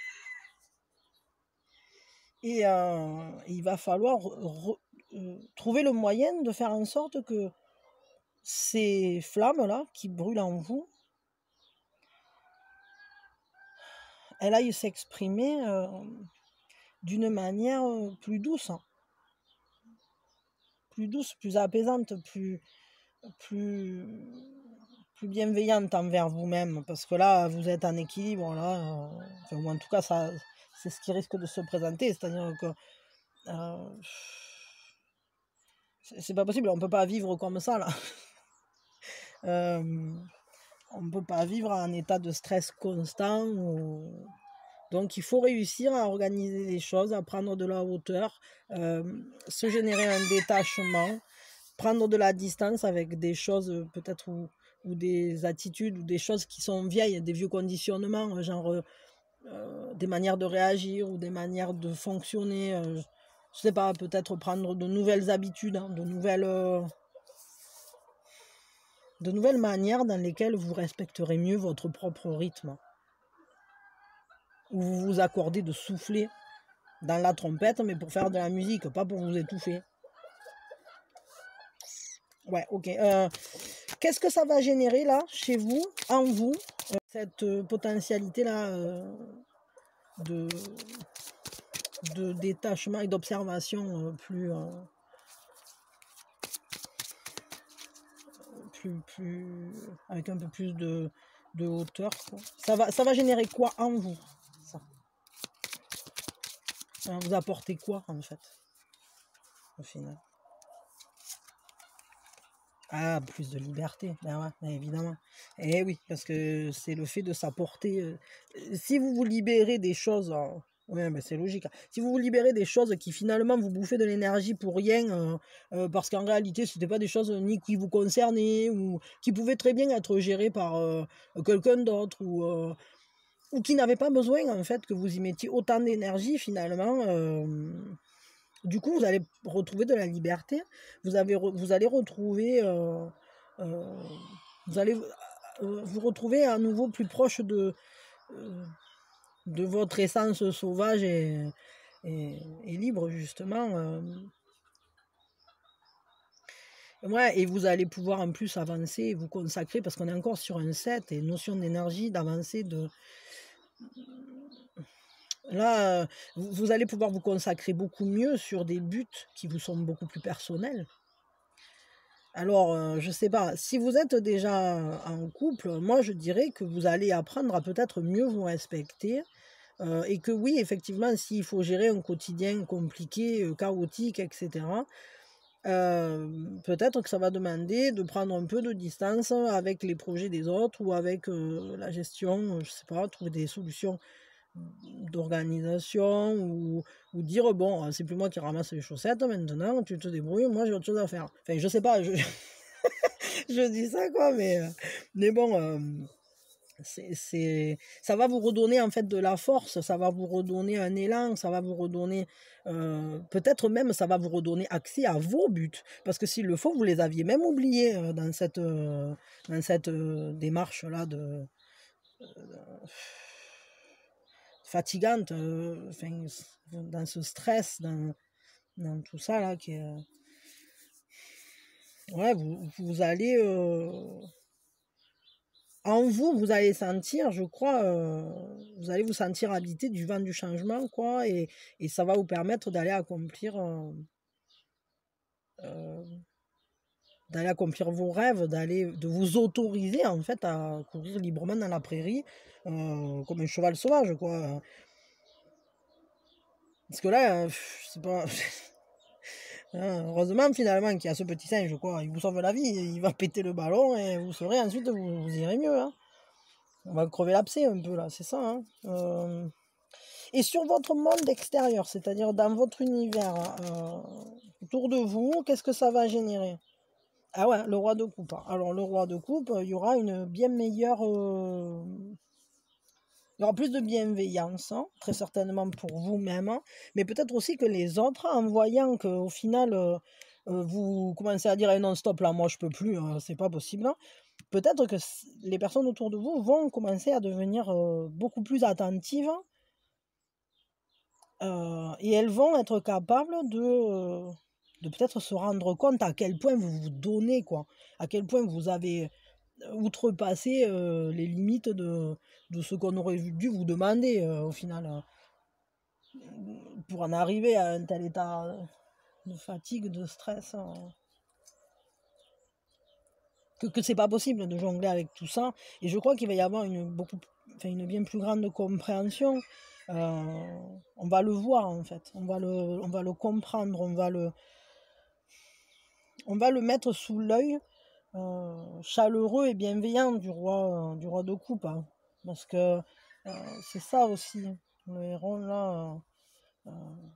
Et euh, il va falloir re- euh, trouver le moyen de faire en sorte que ces flammes-là qui brûlent en vous, elles aillent s'exprimer euh, d'une manière euh, plus douce, hein. Plus douce, plus apaisante, plus, plus, plus bienveillante envers vous-même, parce que là, vous êtes en équilibre, là, euh, enfin, ou en tout cas, ça, c'est ce qui risque de se présenter, c'est-à-dire que euh, c'est c'est pas possible, on peut pas vivre comme ça, là. Euh, on ne peut pas vivre en état de stress constant. Ou... Donc il faut réussir à organiser les choses, à prendre de la hauteur, euh, se générer un détachement, prendre de la distance avec des choses euh, peut-être ou, ou des attitudes ou des choses qui sont vieilles, des vieux conditionnements, genre euh, des manières de réagir ou des manières de fonctionner. Euh, je sais pas, peut-être prendre de nouvelles habitudes, hein, de nouvelles... Euh, de nouvelles manières dans lesquelles vous respecterez mieux votre propre rythme. Où vous vous accordez de souffler dans la trompette, mais pour faire de la musique, pas pour vous étouffer. Ouais, ok. Euh, Qu'est-ce que ça va générer là, chez vous, en vous, euh, cette euh, potentialité-là euh, de, de détachement et d'observation euh, plus, euh, plus, plus, avec un peu plus de, de hauteur, quoi. Ça va, ça va générer quoi en vous, ça? Ça va vous apporter quoi, en fait, au final? Ah, plus de liberté, ben ouais, ben évidemment. Eh oui, parce que c'est le fait de s'apporter. euh, Si vous vous libérez des choses, euh, ouais, ben c'est logique, hein. Si vous vous libérez des choses qui finalement vous bouffez de l'énergie pour rien, euh, euh, parce qu'en réalité c'était pas des choses ni qui vous concernaient ou qui pouvaient très bien être gérées par euh, quelqu'un d'autre ou euh, ou qui n'avaient pas besoin en fait que vous y mettiez autant d'énergie finalement. euh, du coup, vous allez retrouver de la liberté. Vous, avez, vous allez retrouver, euh, euh, vous allez euh, vous retrouver à nouveau plus proche de, euh, de votre essence sauvage et, et, et libre, justement. euh. Ouais, et vous allez pouvoir en plus avancer, vous consacrer, parce qu'on est encore sur un set et notion d'énergie, d'avancer, de... Là, euh, vous, vous allez pouvoir vous consacrer beaucoup mieux sur des buts qui vous sont beaucoup plus personnels. Alors, euh, je sais pas, si vous êtes déjà en couple, moi je dirais que vous allez apprendre à peut-être mieux vous respecter. Euh, et que oui, effectivement, s'il faut gérer un quotidien compliqué, euh, chaotique, et cetera, euh, peut-être que ça va demander de prendre un peu de distance avec les projets des autres ou avec euh, la gestion, euh, je sais pas, trouver des solutions d'organisation ou, ou dire bon, euh, c'est plus moi qui ramasse les chaussettes maintenant, tu te débrouilles, moi j'ai autre chose à faire. Enfin, je sais pas, je, je dis ça quoi, mais, euh, mais bon, euh, c'est, c'est, ça va vous redonner en fait de la force, ça va vous redonner un élan, ça va vous redonner, euh, peut-être même ça va vous redonner accès à vos buts, parce que s'il le faut, vous les aviez même oubliés euh, dans cette, euh, dans cette euh, démarche-là de, fatigante, euh, enfin, dans ce stress, dans, dans tout ça là, qui est, euh, ouais, vous, vous allez, euh, en vous, vous allez sentir, je crois, euh, vous allez vous sentir habité du vent du changement, quoi, et, et ça va vous permettre d'aller accomplir, euh, euh, d'aller accomplir vos rêves, d'aller, de vous autoriser en fait à courir librement dans la prairie, euh, comme un cheval sauvage, quoi. Parce que là, euh, c'est pas. Hein, heureusement, finalement, qu'il y a ce petit singe, quoi. Il vous sauve la vie, il va péter le ballon et vous serez ensuite, vous, vous irez mieux, hein. On va crever l'abcès un peu, là, c'est ça, hein. Euh, Et sur votre monde extérieur, c'est-à-dire dans votre univers, euh, autour de vous, qu'est-ce que ça va générer? Ah ouais, le roi de coupe. Alors, le roi de coupe, il y aura une bien meilleure, euh, Il y aura plus de bienveillance, hein, très certainement pour vous-même, hein, mais peut-être aussi que les autres, en voyant qu'au final, euh, euh, vous commencez à dire: «Eh non, stop, là, moi, je peux plus, hein, c'est pas possible», hein. Peut-être que s- les personnes autour de vous vont commencer à devenir euh, beaucoup plus attentives, euh, et elles vont être capables de, euh, de peut-être se rendre compte à quel point vous vous donnez, quoi, à quel point vous avez outrepasser euh, les limites de, de ce qu'on aurait dû vous demander euh, au final, euh, pour en arriver à un tel état de fatigue, de stress, euh, que, que c'est pas possible de jongler avec tout ça. Et je crois qu'il va y avoir une, beaucoup, enfin, une bien plus grande compréhension. Euh, on va le voir en fait, on va le, on va le comprendre, on va le, on va le mettre sous l'œil euh, chaleureux et bienveillant du roi, euh, du roi de coupe, hein. Parce que euh, c'est ça aussi, le héron là. euh,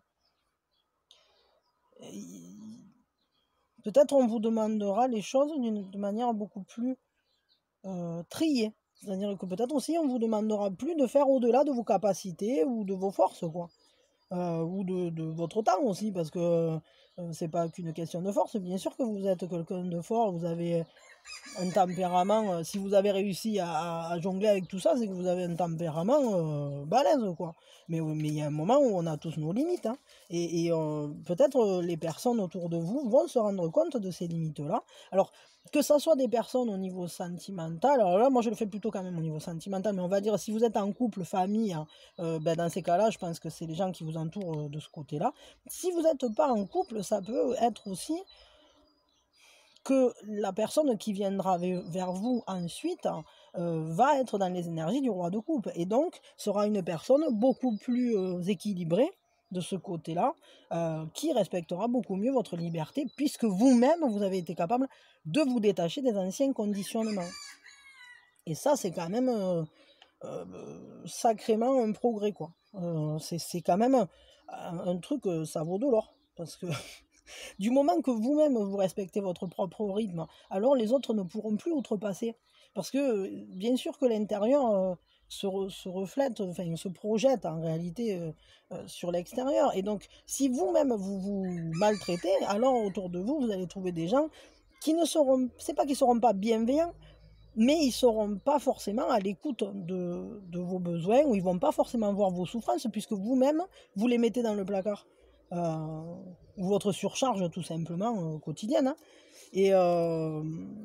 euh, il- Peut-être on vous demandera les choses d'une de manière beaucoup plus euh, triée. C'est-à-dire que peut-être aussi on vous demandera plus de faire au-delà de vos capacités ou de vos forces, quoi. Euh, ou de, de votre temps aussi, parce que euh, c'est pas qu'une question de force. Bien sûr que vous êtes quelqu'un de fort, vous avez un tempérament, euh, si vous avez réussi à, à jongler avec tout ça, c'est que vous avez un tempérament euh, balèze, quoi. Mais oui, mais il y a un moment où on a tous nos limites, hein. Et, et, euh, peut-être euh, les personnes autour de vous vont se rendre compte de ces limites-là. Alors, que ça soit des personnes au niveau sentimental, alors là, moi je le fais plutôt quand même au niveau sentimental, mais on va dire si vous êtes en couple, famille, hein, euh, ben, dans ces cas-là, je pense que c'est les gens qui vous entourent euh, de ce côté-là. Si vous n'êtes pas en couple, ça peut être aussi que la personne qui viendra vers vous ensuite euh, va être dans les énergies du roi de coupe et donc sera une personne beaucoup plus euh, équilibrée de ce côté-là, euh, qui respectera beaucoup mieux votre liberté puisque vous-même vous avez été capable de vous détacher des anciens conditionnements. Et ça, c'est quand même euh, euh, sacrément un progrès, quoi. Euh, c'est c'est quand même un, un truc, euh, ça vaut de l'or. Parce que du moment que vous-même vous respectez votre propre rythme, alors les autres ne pourront plus outrepasser. Parce que euh, bien sûr que l'intérieur euh, se, re- se reflète, enfin se projette en réalité euh, euh, sur l'extérieur. Et donc si vous-même vous vous maltraitez, alors autour de vous, vous allez trouver des gens qui ne seront, c'est pas qu'ils seront pas bienveillants, mais ils seront pas forcément à l'écoute de, de vos besoins, ou ils vont pas forcément voir vos souffrances, puisque vous-même, vous les mettez dans le placard. Euh, ou votre surcharge, tout simplement, euh, quotidienne, hein. Et euh,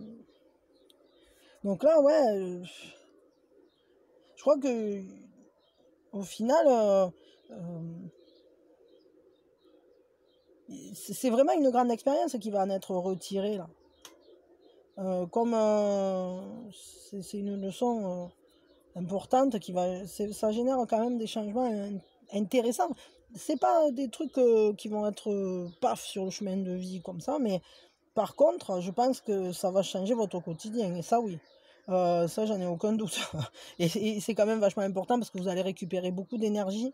donc là, ouais, euh, je crois que au final, euh, euh, c'est c'est vraiment une grande expérience qui va en être retirée, là. Euh, comme euh, c'est c'est une leçon euh, importante qui va, c'est- ça génère quand même des changements in- intéressants. C'est pas des trucs euh, qui vont être euh, paf sur le chemin de vie comme ça, mais par contre, je pense que ça va changer votre quotidien, et ça oui. Euh, ça, j'en ai aucun doute. Et, et c'est quand même vachement important parce que vous allez récupérer beaucoup d'énergie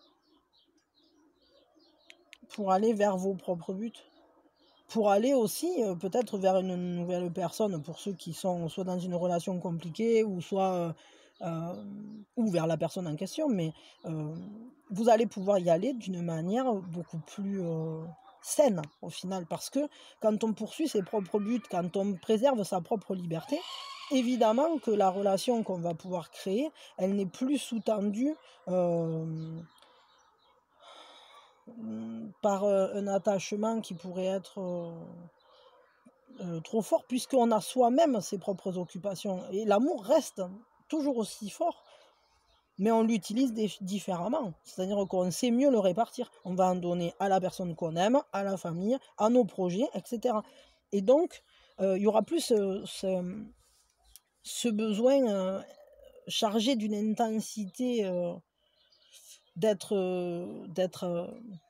pour aller vers vos propres buts. Pour aller aussi euh, peut-être vers une nouvelle personne, pour ceux qui sont soit dans une relation compliquée ou soit euh, euh, ou vers la personne en question, mais euh, vous allez pouvoir y aller d'une manière beaucoup plus euh, saine au final, parce que quand on poursuit ses propres buts, quand on préserve sa propre liberté, évidemment que la relation qu'on va pouvoir créer, elle n'est plus sous-tendue euh, par euh, un attachement qui pourrait être euh, euh, trop fort, puisqu'on a soi-même ses propres occupations. Et l'amour reste toujours aussi fort, mais on l'utilise différemment. C'est-à-dire qu'on sait mieux le répartir. On va en donner à la personne qu'on aime, à la famille, à nos projets, et cetera. Et donc, euh, il y aura plus ce, ce, ce besoin euh, chargé d'une intensité euh, d'être euh, d'être euh,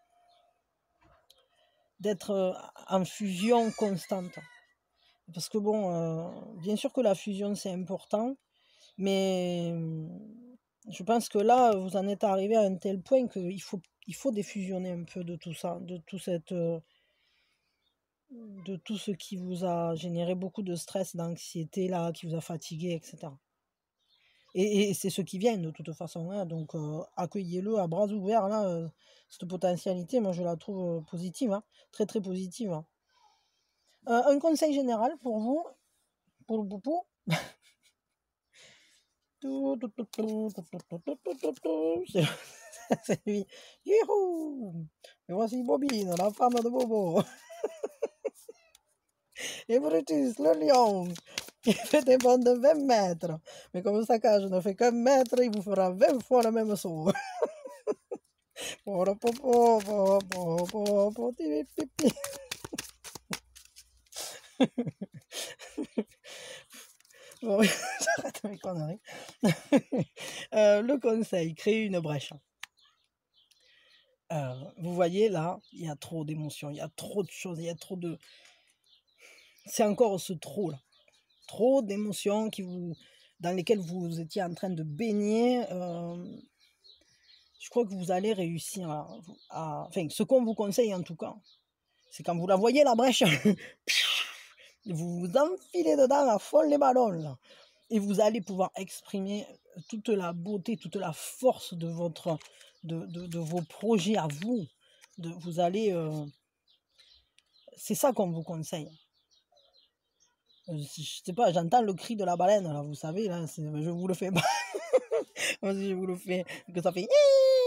d'être euh, en fusion constante. Parce que bon, euh, bien sûr que la fusion c'est important, mais euh, je pense que là, vous en êtes arrivé à un tel point qu'il faut, il faut défusionner un peu de tout ça, de tout cette, euh, de tout ce qui vous a généré beaucoup de stress, d'anxiété là, qui vous a fatigué, et cetera. Et, et c'est ce qui vient de toute façon, hein, donc euh, accueillez-le à bras ouverts, là, euh, cette potentialité, moi je la trouve euh, positive, hein, très très positive. Hein. Euh, un conseil général pour vous, pour le poupou. C'est c'est lui. Youhou! Et voici Bobine, la femme de Bobo. Et Brutus, le lion, qui fait des bonds de vingt mètres. Mais comme sa cage ne fait qu'un mètre, il vous fera vingt fois le même saut. Bon, j'arrête mes conneries. Euh, le conseil, créer une brèche. Euh, vous voyez là, il y a trop d'émotions, il y a trop de choses, il y a trop de... C'est encore ce trop là. Trop d'émotions qui vous... dans lesquelles vous étiez en train de baigner. Euh... Je crois que vous allez réussir à... à... Enfin, ce qu'on vous conseille en tout cas, c'est quand vous la voyez la brèche, vous vous enfilez dedans à fond les ballons là. Et vous allez pouvoir exprimer toute la beauté, toute la force de, votre, de, de, de vos projets à vous. De, vous allez... Euh... C'est ça qu'on vous conseille. Euh, je sais pas, j'entends le cri de la baleine, là, vous savez, là, je vous le fais pas. Moi, si je vous le fais, que ça fait...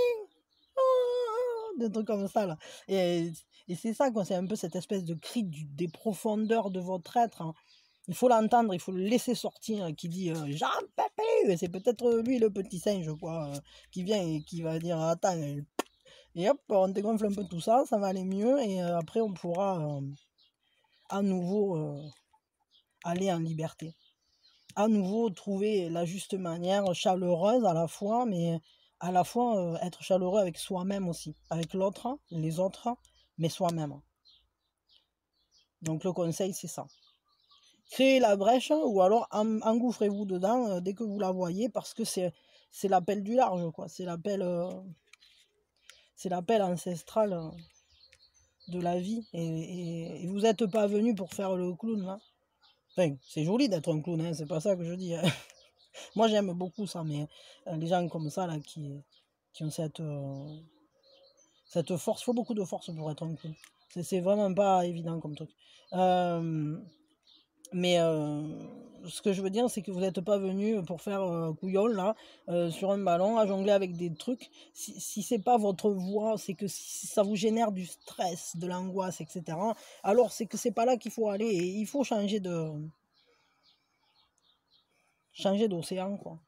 Des trucs comme ça, là. Et, et c'est ça, quoi, c'est un peu cette espèce de cri du, des profondeurs de votre être, hein. Il faut l'entendre, il faut le laisser sortir, qui dit euh, Jean Pépé, c'est peut-être lui le petit singe quoi, euh, qui vient et qui va dire attends, et hop, on dégonfle un peu tout ça, ça va aller mieux, et euh, après on pourra euh, à nouveau euh, aller en liberté, à nouveau trouver la juste manière, chaleureuse à la fois, mais à la fois euh, être chaleureux avec soi-même aussi, avec l'autre, les autres, mais soi-même. Donc le conseil c'est ça. Créez la brèche ou alors engouffrez-vous dedans euh, dès que vous la voyez parce que c'est c'est l'appel du large quoi, c'est l'appel euh, c'est l'appel ancestral euh, de la vie et, et, et vous n'êtes pas venu pour faire le clown là. Enfin, c'est joli d'être un clown, hein, c'est pas ça que je dis. Hein. Moi j'aime beaucoup ça, mais euh, les gens comme ça là qui, qui ont cette euh, cette force, il faut beaucoup de force pour être un clown. C'est vraiment pas évident comme truc. Euh, Mais euh, ce que je veux dire, c'est que vous n'êtes pas venu pour faire euh, couillon là, euh, sur un ballon, à jongler avec des trucs. Si, si c'est pas votre voie, c'est que si ça vous génère du stress, de l'angoisse, et cetera. Alors c'est que c'est pas là qu'il faut aller et il faut changer de changer d'océan quoi.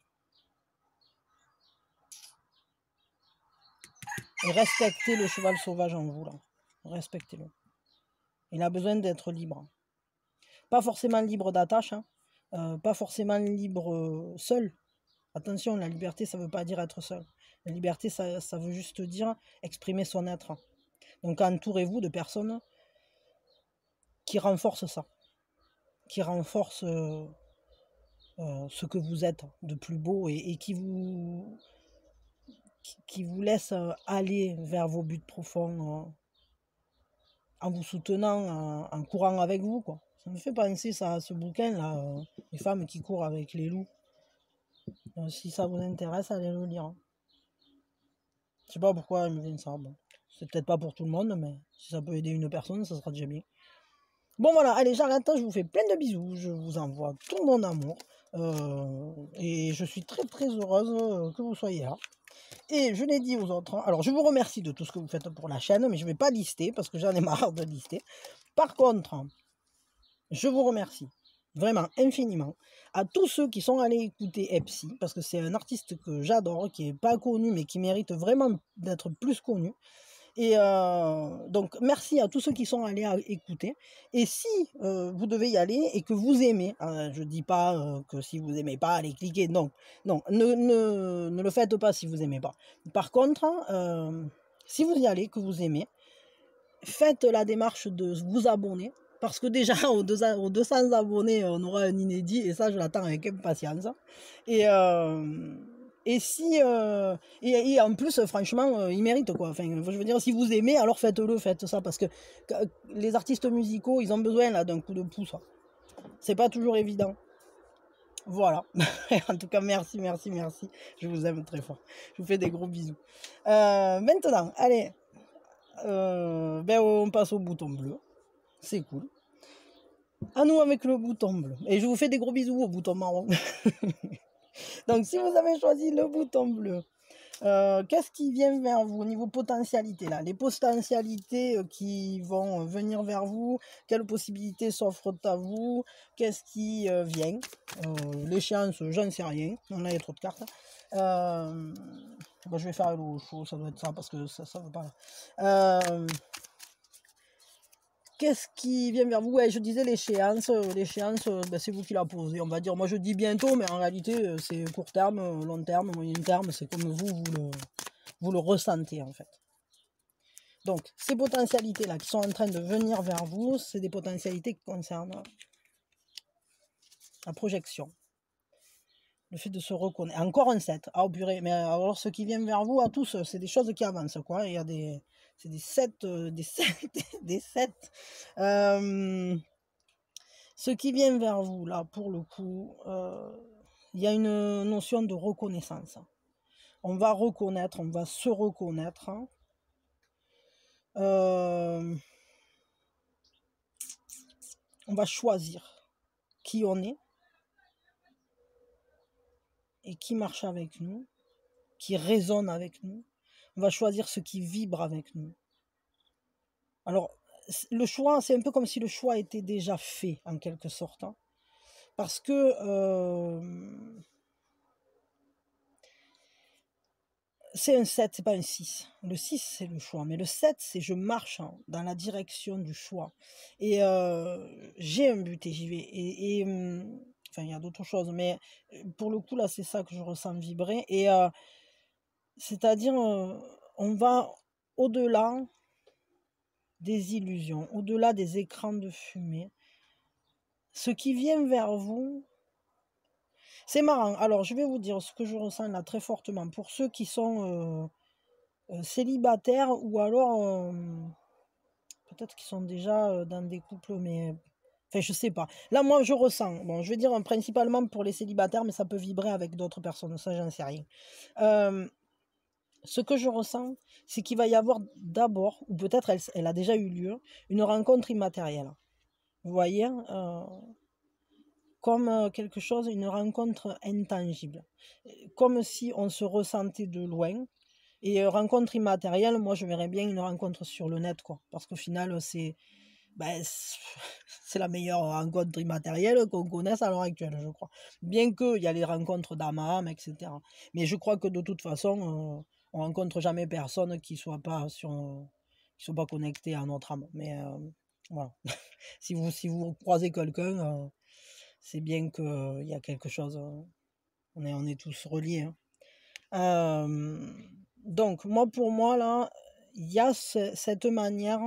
Et respectez le cheval sauvage en vous là, respectez-le. Il a besoin d'être libre. Pas forcément libre d'attache, hein. euh, pas forcément libre euh, seul. Attention, la liberté, ça ne veut pas dire être seul. La liberté, ça, ça veut juste dire exprimer son être. Donc entourez-vous de personnes qui renforcent ça, qui renforcent euh, euh, ce que vous êtes de plus beau et, et qui vous qui, qui vous laissent aller vers vos buts profonds euh, en vous soutenant, en, en courant avec vous, quoi. Ça me fait penser ça, à ce bouquin-là, euh, Les femmes qui courent avec les loups. Euh, si ça vous intéresse, allez le lire. Je sais pas pourquoi il me vient ça. Bon. C'est peut-être pas pour tout le monde, mais si ça peut aider une personne, ça sera déjà bien. Bon voilà, allez, j'arrête, je vous fais plein de bisous, je vous envoie tout mon amour. Euh, et je suis très très heureuse que vous soyez là. Et je l'ai dit aux autres, alors je vous remercie de tout ce que vous faites pour la chaîne, mais je ne vais pas lister parce que j'en ai marre de lister. Par contre, je vous remercie vraiment infiniment à tous ceux qui sont allés écouter Epsi, parce que c'est un artiste que j'adore, qui n'est pas connu, mais qui mérite vraiment d'être plus connu. Et euh, donc, merci à tous ceux qui sont allés écouter. Et si euh, vous devez y aller et que vous aimez, euh, je ne dis pas euh, que si vous n'aimez pas, allez cliquer, non. Non, ne, ne, ne le faites pas si vous n'aimez pas. Par contre, euh, si vous y allez, que vous aimez, faites la démarche de vous abonner. Parce que déjà, aux deux cents abonnés, on aura un inédit. Et ça, je l'attends avec impatience. Et... Euh, Et si euh, et, et en plus, franchement, euh, il mérite quoi. Enfin, je veux dire, si vous aimez, alors faites-le, faites ça, parce que les artistes musicaux, ils ont besoin là d'un coup de pouce. C'est pas toujours évident. Voilà. En tout cas, merci, merci, merci. Je vous aime très fort. Je vous fais des gros bisous. Euh, maintenant, allez, euh, ben, on passe au bouton bleu. C'est cool. À nous avec le bouton bleu. Et je vous fais des gros bisous au bouton marron. Donc, si vous avez choisi le bouton bleu, euh, qu'est-ce qui vient vers vous au niveau potentialité là? Les potentialités euh, qui vont venir vers vous, quelles possibilités s'offrent à vous? Qu'est-ce qui euh, vient? euh, L'échéance, j'en sais rien. On a trop de cartes. Euh, bon, je vais faire le chaud, ça doit être ça parce que ça, ça veut pas. Euh, Qu'est-ce qui vient vers vous? Ouais, je disais l'échéance. L'échéance, ben, c'est vous qui la posez. On va dire, moi je dis bientôt, mais en réalité, c'est court terme, long terme, moyen terme. C'est comme vous, vous le, vous le ressentez en fait. Donc, ces potentialités-là qui sont en train de venir vers vous, c'est des potentialités qui concernent la projection. Le fait de se reconnaître. Encore un sept. Ah, purée. Mais alors, ce qui vient vers vous, à tous, c'est des choses qui avancent, quoi. Il y a des... C'est des sept, euh, des sept, des sept. Euh, ce qui vient vers vous, là, pour le coup, euh, il y a une notion de reconnaissance. On va reconnaître, on va se reconnaître. Hein. Euh, on va choisir qui on est et qui marche avec nous, qui résonne avec nous. On va choisir ce qui vibre avec nous. Alors, le choix, c'est un peu comme si le choix était déjà fait, en quelque sorte. Hein, parce que euh, c'est un sept, c'est pas un six. Le six, c'est le choix. Mais le sept, c'est je marche hein, dans la direction du choix. Et euh, j'ai un but et j'y vais. Et, et enfin, il y a d'autres choses. Mais pour le coup, là, c'est ça que je ressens vibrer. Et euh, c'est-à-dire, euh, on va au-delà des illusions, au-delà des écrans de fumée. Ce qui vient vers vous, c'est marrant. Alors, je vais vous dire ce que je ressens là très fortement. Pour ceux qui sont euh, euh, célibataires ou alors euh, peut-être qu'ils sont déjà euh, dans des couples, mais enfin, je sais pas. Là, moi, je ressens. Bon, je vais dire hein, principalement pour les célibataires, mais ça peut vibrer avec d'autres personnes. Ça, j'en sais rien. Euh, Ce que je ressens, c'est qu'il va y avoir d'abord, ou peut-être elle, elle a déjà eu lieu, une rencontre immatérielle. Vous voyez, euh, comme euh, quelque chose, une rencontre intangible. Comme si on se ressentait de loin. Et euh, rencontre immatérielle, moi je verrais bien une rencontre sur le net, quoi. Parce qu'au final, c'est ben, c'est la meilleure rencontre immatérielle qu'on connaisse à l'heure actuelle, je crois. Bien qu'il y a les rencontres d'âme à âme, et cetera. Mais je crois que de toute façon, euh, on rencontre jamais personne qui soit pas sur, qui soit pas connecté à notre âme. Mais euh, voilà. si vous si vous croisez quelqu'un, euh, c'est bien qu'il euh, y a quelque chose. Euh, on est on est tous reliés. Hein. Euh, donc moi pour moi là, il y a ce, cette manière.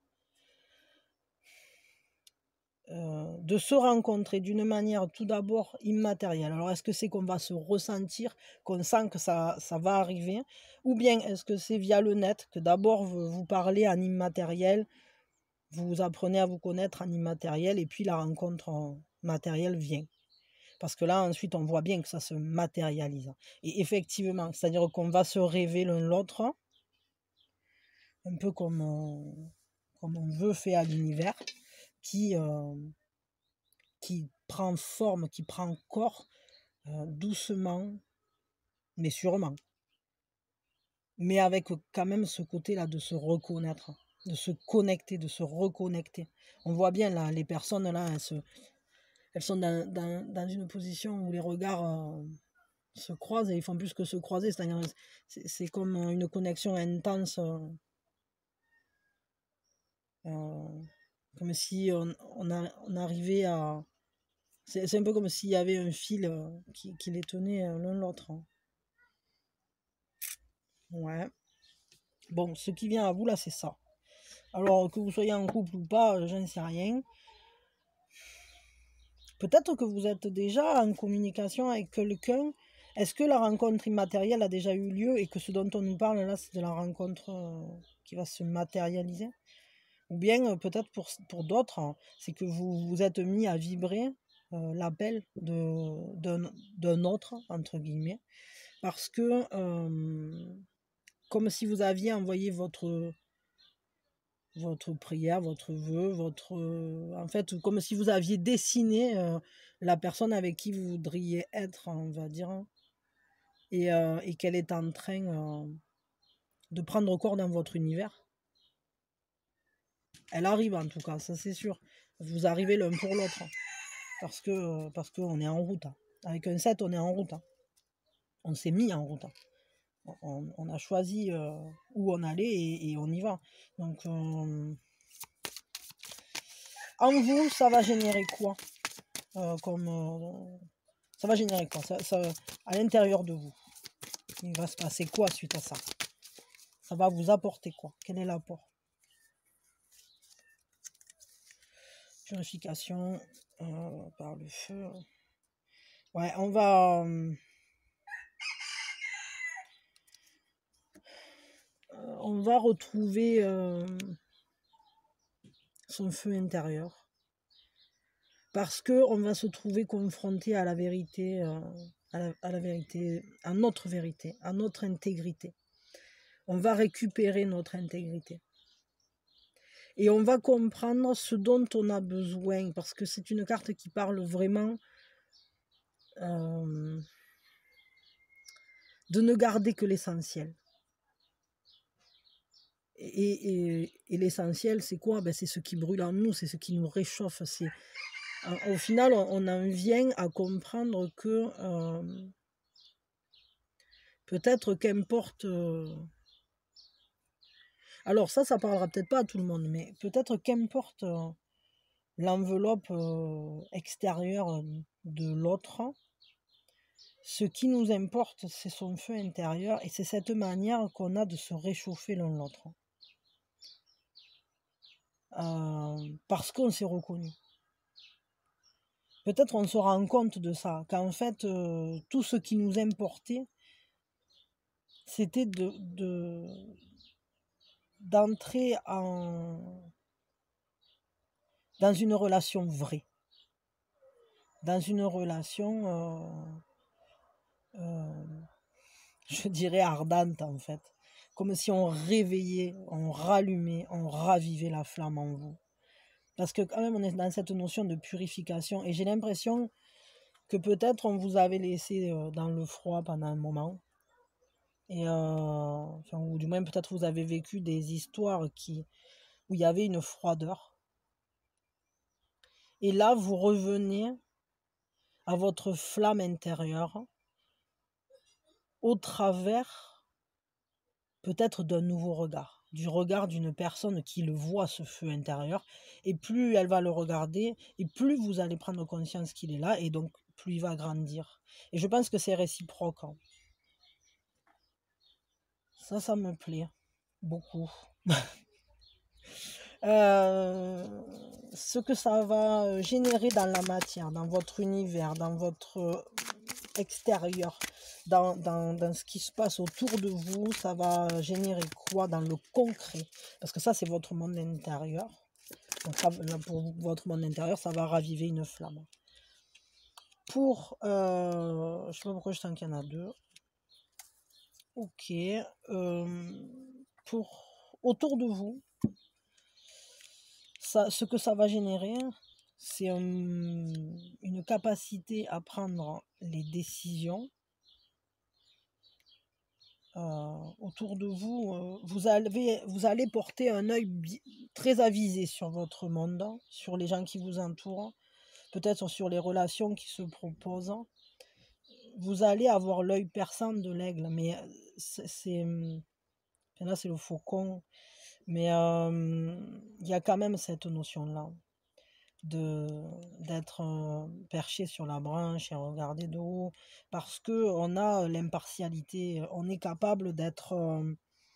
Euh, de se rencontrer d'une manière tout d'abord immatérielle. Alors est-ce que c'est qu'on va se ressentir, qu'on sent que ça, ça va arriver, ou bien est-ce que c'est via le net que d'abord vous, vous parlez en immatériel, vous apprenez à vous connaître en immatériel et puis la rencontre en matériel vient. Parce que là ensuite on voit bien que ça se matérialise. Et effectivement, c'est-à-dire qu'on va se rêver l'un l'autre, un peu comme on, comme on veut faire à l'univers, qui... Euh, qui prend forme, qui prend corps euh, doucement, mais sûrement. Mais avec quand même ce côté-là de se reconnaître, de se connecter, de se reconnecter. On voit bien là, les personnes là, elles, se, elles sont dans, dans, dans une position où les regards euh, se croisent et ils font plus que se croiser. C'est-à-dire, c'est, c'est comme une connexion intense, euh, euh, comme si on, on, a, on arrivait à... C'est, c'est un peu comme s'il y avait un fil euh, qui, qui les tenait euh, l'un l'autre. Hein. Ouais. Bon, ce qui vient à vous là, c'est ça. Alors que vous soyez en couple ou pas, j'en sais rien. Peut-être que vous êtes déjà en communication avec quelqu'un. Est-ce que la rencontre immatérielle a déjà eu lieu et que ce dont on nous parle là, c'est de la rencontre euh, qui va se matérialiser? Ou bien euh, peut-être pour, pour d'autres, hein, c'est que vous vous êtes mis à vibrer euh, l'appel de, d'un, d'un autre, entre guillemets, parce que euh, comme si vous aviez envoyé votre, votre prière, votre vœu, votre... euh, en fait, comme si vous aviez dessiné euh, la personne avec qui vous voudriez être, on va dire, hein, et, euh, et qu'elle est en train euh, de prendre corps dans votre univers. Elle arrive en tout cas, ça c'est sûr. Vous arrivez l'un pour l'autre. Parce que euh, parce qu'on est en route. Hein. Avec un sept, on est en route. Hein. On s'est mis en route. Hein. On, on a choisi euh, où on allait et, et on y va. Donc, euh, en vous, ça va générer quoi euh, comme, euh, ça va générer quoi ça, ça, à l'intérieur de vous, il va se passer quoi suite à ça? Ça va vous apporter quoi? Quel est l'apport? Purification euh, par le feu. Ouais, on va... Euh, on va retrouver euh, son feu intérieur. Parce qu'on va se trouver confronté à la vérité, euh, à, la, à la vérité, à notre vérité, à notre intégrité. On va récupérer notre intégrité. Et on va comprendre ce dont on a besoin, parce que c'est une carte qui parle vraiment euh, de ne garder que l'essentiel. Et, et, et l'essentiel, c'est quoi? Ben, c'est ce qui brûle en nous, c'est ce qui nous réchauffe. C'est... Au final, on en vient à comprendre que euh, peut-être qu'importe... Euh, alors ça, ça parlera peut-être pas à tout le monde, mais peut-être qu'importe euh, l'enveloppe euh, extérieure de l'autre, ce qui nous importe, c'est son feu intérieur et c'est cette manière qu'on a de se réchauffer l'un l'autre. Euh, parce qu'on s'est reconnu. Peut-être on se rend compte de ça, qu'en fait, euh, tout ce qui nous importait, c'était de, de, d'entrer en, dans une relation vraie, dans une relation, euh, euh, je dirais ardente en fait, comme si on réveillait, on rallumait, on ravivait la flamme en vous. Parce que quand même on est dans cette notion de purification et j'ai l'impression que peut-être on vous avait laissé dans le froid pendant un moment. Et euh, enfin, ou du moins peut-être vous avez vécu des histoires qui, où il y avait une froideur. Et là, vous revenez à votre flamme intérieure au travers peut-être d'un nouveau regard, du regard d'une personne qui le voit, ce feu intérieur. Et plus elle va le regarder, et plus vous allez prendre conscience qu'il est là, et donc plus il va grandir. Et je pense que c'est réciproque. Hein. Ça, ça me plaît beaucoup. Euh, ce que ça va générer dans la matière, dans votre univers, dans votre extérieur, dans, dans, dans ce qui se passe autour de vous, ça va générer quoi dans le concret? Parce que ça, c'est votre monde intérieur. Donc ça, pour votre monde intérieur, ça va raviver une flamme. Pour, euh, je sais pas pourquoi je sens qu'il y en a deux. Ok. Euh, pour autour de vous, ça, ce que ça va générer, c'est un, une capacité à prendre les décisions. Euh, autour de vous, euh, vous, allez, vous allez porter un œil très avisé sur votre monde, sur les gens qui vous entourent, peut-être sur les relations qui se proposent. Vous allez avoir l'œil perçant de l'aigle, mais c'est... Là, c'est le faucon. Mais euh, il y a quand même cette notion-là de d'être euh, perché sur la branche et regarder de haut parce que on a l'impartialité, on est capable d'être euh,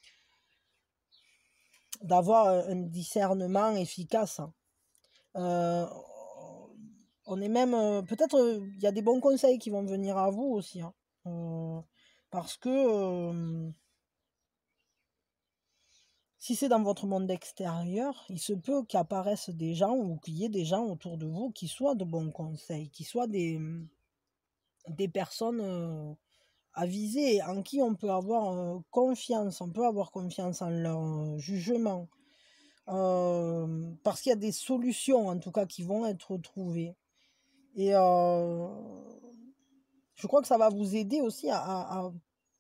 d'avoir un discernement efficace. Euh, on est même euh, peut-être il y a des bons conseils qui vont venir à vous aussi, hein, euh, parce que euh, Si c'est dans votre monde extérieur, il se peut qu'apparaissent des gens ou qu'il y ait des gens autour de vous qui soient de bons conseils, qui soient des, mmh, des personnes, heu, avisées, en qui on peut avoir, heu, confiance. On peut avoir confiance en leur, heu, jugement. Hem, parce qu'il y a des solutions, en tout cas, qui vont être trouvées et heu, je crois que ça va vous aider aussi à à à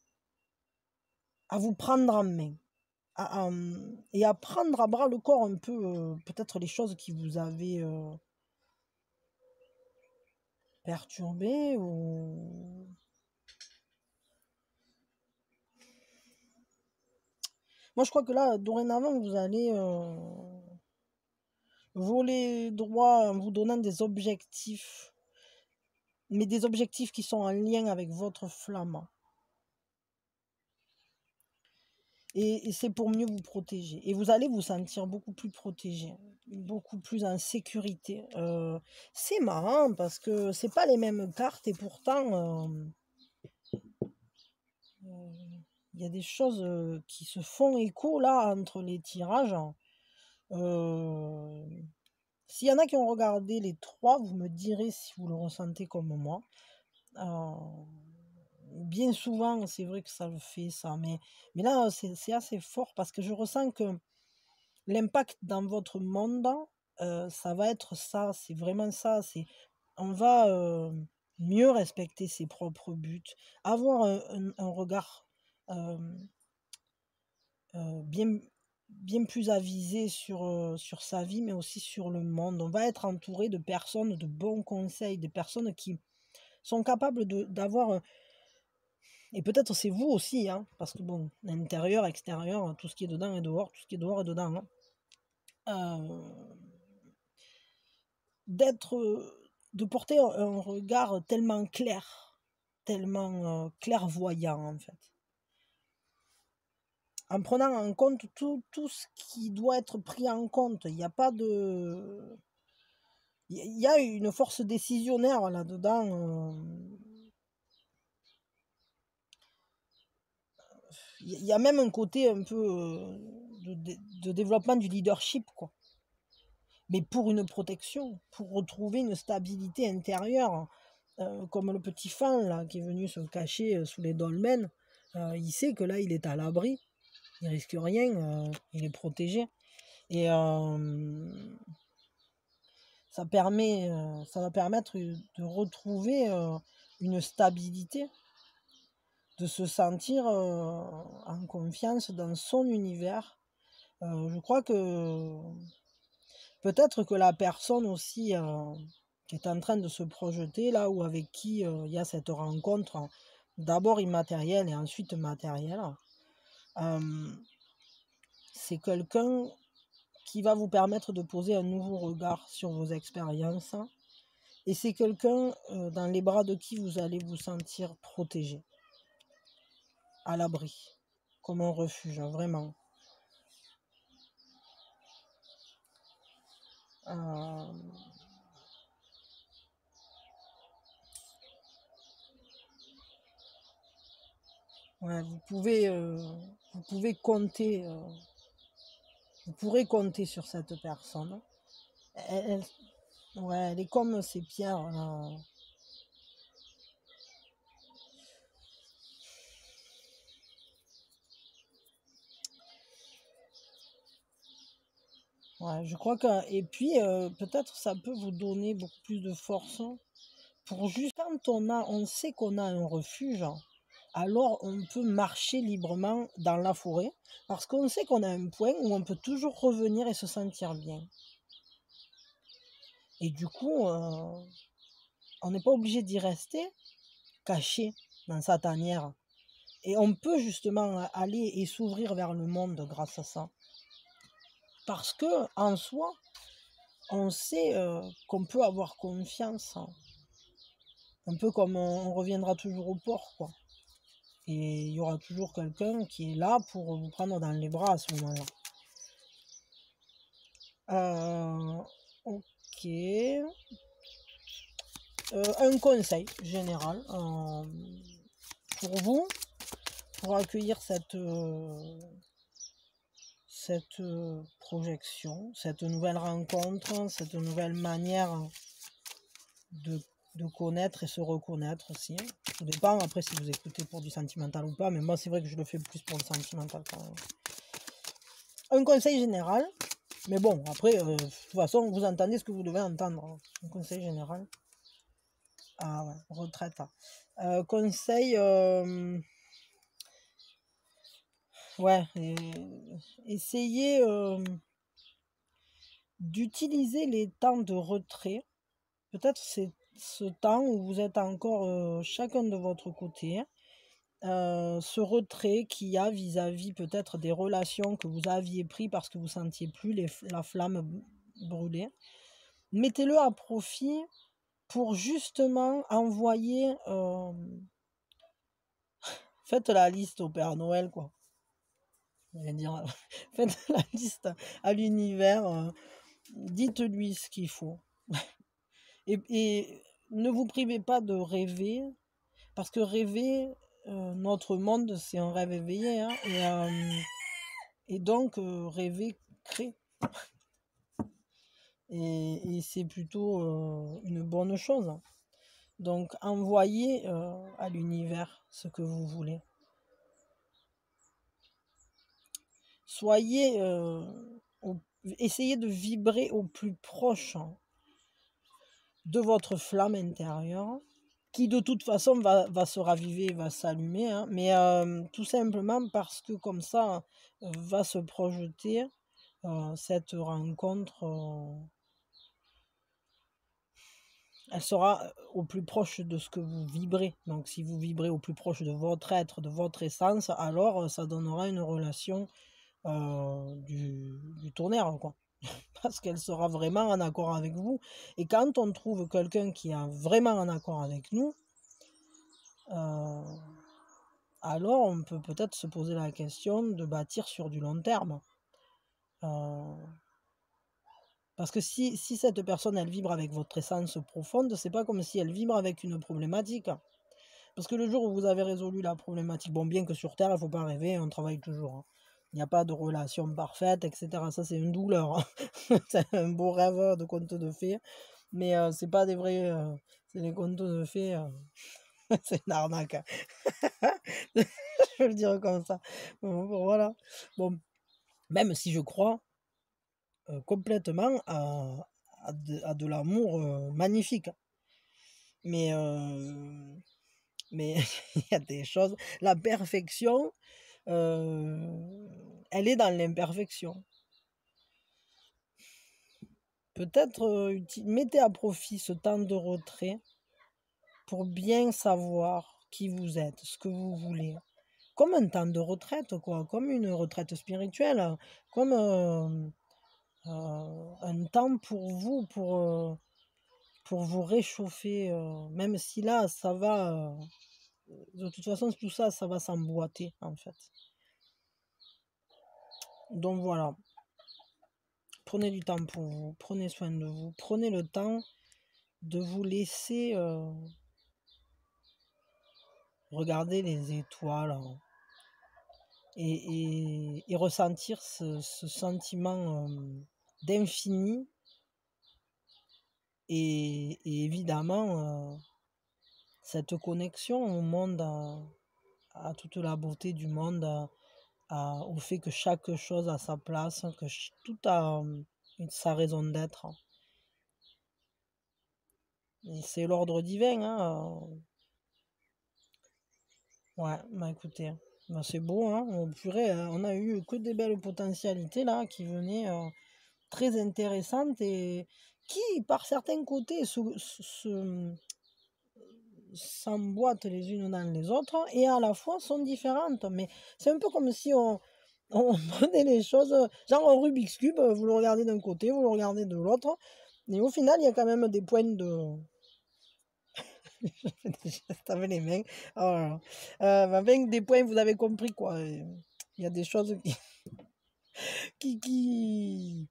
à vous prendre en main. À, à, mmh et à prendre à bras le corps un peu, heu, peut-être les choses qui vous avaient, heu perturbé ou moi je crois que là, dorénavant, vous allez, heu, voler droit en vous donnant des objectifs, mais des objectifs qui sont en lien avec votre flamme et et c'est pour mieux vous protéger et vous allez vous sentir beaucoup plus protégé, beaucoup plus en sécurité, heu, c'est marrant parce que c'est pas les mêmes cartes et pourtant, hem Heu, il y a des choses, heu, qui se font écho là entre les tirages. Heu, s'il y en a qui ont regardé les trois, vous me direz si vous le ressentez comme moi. Heu, bien souvent, c'est vrai que ça le fait ça, mais mais là, c'est c'est assez fort parce que je ressens que l'impact dans votre monde, heu, ça va être ça, c'est vraiment ça, c'est on va, heu, mieux respecter ses propres buts, avoir un un un regard, hem Heu, bien bien plus avisé sur, heu, sur sa vie, mais aussi sur le monde. On va être entouré de personnes de bons conseils, des personnes qui sont capables de d'avoir, heu et peut-être c'est vous aussi, hein, parce que bon, intérieur, extérieur, tout ce qui est dedans est dehors, tout ce qui est dehors est dedans, hein. Heu, d'être, heu, de porter un un regard tellement clair, tellement, heu, clairvoyant, en fait. En prenant en compte tout tout ce qui doit être pris en compte. Il y a pas de Il y a il y a une force décisionnaire là-dedans, hem, il y a il y a même un côté un peu, heu, de dé de développement du leadership, quoi. Mais pour une protection, pour retrouver une stabilité intérieure, heu, comme le petit fan là qui est venu se cacher, heu, sous les dolmens, heu, il sait que là il est à l'abri, il risque rien, heu, il est protégé et hem, ça permet, heu, ça va permettre, heu, de retrouver, heu, une stabilité. De se sentir, heu, en confiance dans son univers. Heu, je crois que peut-être que la personne aussi, heu, qui est en train de se projeter là ou avec qui, heu, il y a cette rencontre, d'abord immatérielle et ensuite matérielle, hem, c'est quelqu'un qui va vous permettre de poser un nouveau regard sur vos expériences et c'est quelqu'un, heu, dans les bras de qui vous allez vous sentir protégé, à l'abri, comme un refuge, hein, vraiment. Hem Ouais, vous pouvez, heu, vous pouvez compter, heu, vous pourrez compter sur cette personne. Elle elle ouais, elle est comme ces pierres là. Ouais, je crois que et puis, heu, peut-être ça peut vous donner beaucoup plus de force pour juste quand on a on sait qu'on a un refuge, alors on peut marcher librement dans la forêt parce qu'on sait qu'on a un point où on peut toujours revenir et se sentir bien et du coup, heu, on n'est pas obligé d'y rester caché dans sa tanière. Et on peut justement aller et s'ouvrir vers le monde grâce à ça. Parce que en soi, on sait, heu, qu'on peut avoir confiance. Un peu comme on on reviendra toujours au port, quoi. Et il y aura toujours quelqu'un qui est là pour vous prendre dans les bras à ce moment-là. Heu, OK. Heu, un conseil général, hem, pour vous, pour accueillir cette, heu cette euh, projection, cette nouvelle rencontre, cette nouvelle manière de, de connaître et se reconnaître aussi. Tout dépend après si vous écoutez pour du sentimental ou pas, mais moi c'est vrai que je le fais plus pour le sentimental quand même. Un conseil général, mais bon, après, euh, de toute façon, vous entendez ce que vous devez entendre. Un conseil général. Ah ouais, retraite. Euh, conseil, euh, ouais, et, essayez euh, d'utiliser les temps de retrait. Peut-être c'est ce temps où vous êtes encore euh, chacun de votre côté. Euh, ce retrait qu'il y a vis-à-vis peut-être des relations que vous aviez pris parce que vous sentiez plus les, la flamme brûler. Mettez-le à profit pour justement envoyer... Euh, faites la liste au Père Noël, quoi. Je vais dire, faites la liste à l'univers. Euh, dites-lui ce qu'il faut. et, et ne vous privez pas de rêver, parce que rêver, euh, notre monde, c'est un rêve éveillé. Hein, et, euh, et donc, euh, rêver crée. Et, et c'est plutôt euh, une bonne chose. Donc, envoyez euh, à l'univers ce que vous voulez. Soyez, euh, au, essayez de vibrer au plus proche de votre flamme intérieure, qui de toute façon va, va se raviver, va s'allumer, hein, mais euh, tout simplement parce que comme ça euh, va se projeter euh, cette rencontre, euh, elle sera au plus proche de ce que vous vibrez. Donc si vous vibrez au plus proche de votre être, de votre essence, alors ça donnera une relation euh, du, du tonnerre, quoi. Parce qu'elle sera vraiment en accord avec vous. Et quand on trouve quelqu'un qui est vraiment en accord avec nous, euh, alors on peut peut-être se poser la question de bâtir sur du long terme. Euh, parce que si, si cette personne, elle vibre avec votre essence profonde, c'est pas comme si elle vibre avec une problématique. Parce que le jour où vous avez résolu la problématique, bon, bien que sur Terre, il ne faut pas rêver, on travaille toujours. Hein. Il n'y a pas de relation parfaite, et cetera. Ça, c'est une douleur. Hein. C'est un beau rêve de conte de fées. Mais euh, c'est pas des vrais... Euh, c'est des contes de fées. Euh, c'est une arnaque. Hein. Je vais le dire comme ça. Bon, bon, voilà. Bon, même si je crois euh, complètement à, à de, à de l'amour euh, magnifique. Mais... Euh, mais il y a des choses... La perfection... Euh, elle est dans l'imperfection. Peut-être euh, mettez à profit ce temps de retrait pour bien savoir qui vous êtes, ce que vous voulez. Comme un temps de retraite, quoi, comme une retraite spirituelle, comme euh, euh, un temps pour vous, pour, euh, pour vous réchauffer, euh, même si là, ça va, euh, de toute façon, tout ça, ça va s'emboîter, en fait. Donc voilà. Prenez du temps pour vous, prenez soin de vous, prenez le temps de vous laisser euh, regarder les étoiles hein, et, et, et ressentir ce, ce sentiment euh, d'infini et, et évidemment euh, cette connexion au monde, à, à toute la beauté du monde, à, à, au fait que chaque chose a sa place, que ch- tout a euh, sa raison d'être. Et c'est l'ordre divin, hein. Ouais, bah écoutez, bah c'est beau, hein. On, purée, euh, on a eu que des belles potentialités là qui venaient euh, très intéressantes et qui, par certains côtés, se, se- se- s'emboîtent les unes dans les autres et à la fois sont différentes. Mais c'est un peu comme si on, on prenait les choses, genre un Rubik's Cube, vous le regardez d'un côté, vous le regardez de l'autre, et au final, il y a quand même des points de, je fais des gestes avec les mains. Oh là là. Euh, avec des points, vous avez compris quoi. Il y a des choses qui, qui, qui,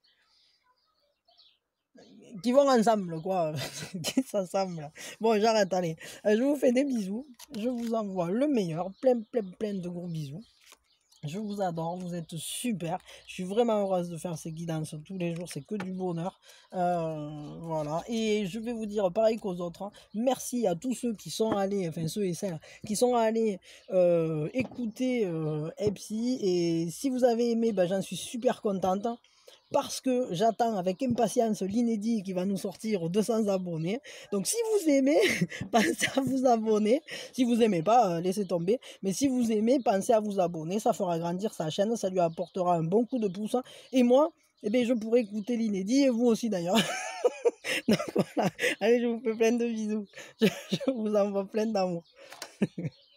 qui vont ensemble, quoi. Qui s'assemblent. Bon, j'arrête, allez. Euh, Je vous fais des bisous. Je vous envoie le meilleur. Plein, plein, plein de gros bisous. Je vous adore, vous êtes super. Je suis vraiment heureuse de faire ces guidances tous les jours, c'est que du bonheur. Euh, voilà. Et je vais vous dire pareil qu'aux autres, hein. Merci à tous ceux qui sont allés, enfin ceux et celles qui sont allés euh, écouter euh, Epsi. Et si vous avez aimé, ben, j'en suis super contente. Parce que j'attends avec impatience l'inédit qui va nous sortir aux deux cents abonnés. Donc si vous aimez, pensez à vous abonner. Si vous aimez pas, euh, laissez tomber. Mais si vous aimez, pensez à vous abonner. Ça fera grandir sa chaîne, ça lui apportera un bon coup de pouce. Et moi, eh bien, je pourrai écouter l'inédit et vous aussi d'ailleurs. Donc voilà. Allez, je vous fais plein de bisous. Je, je vous envoie plein d'amour.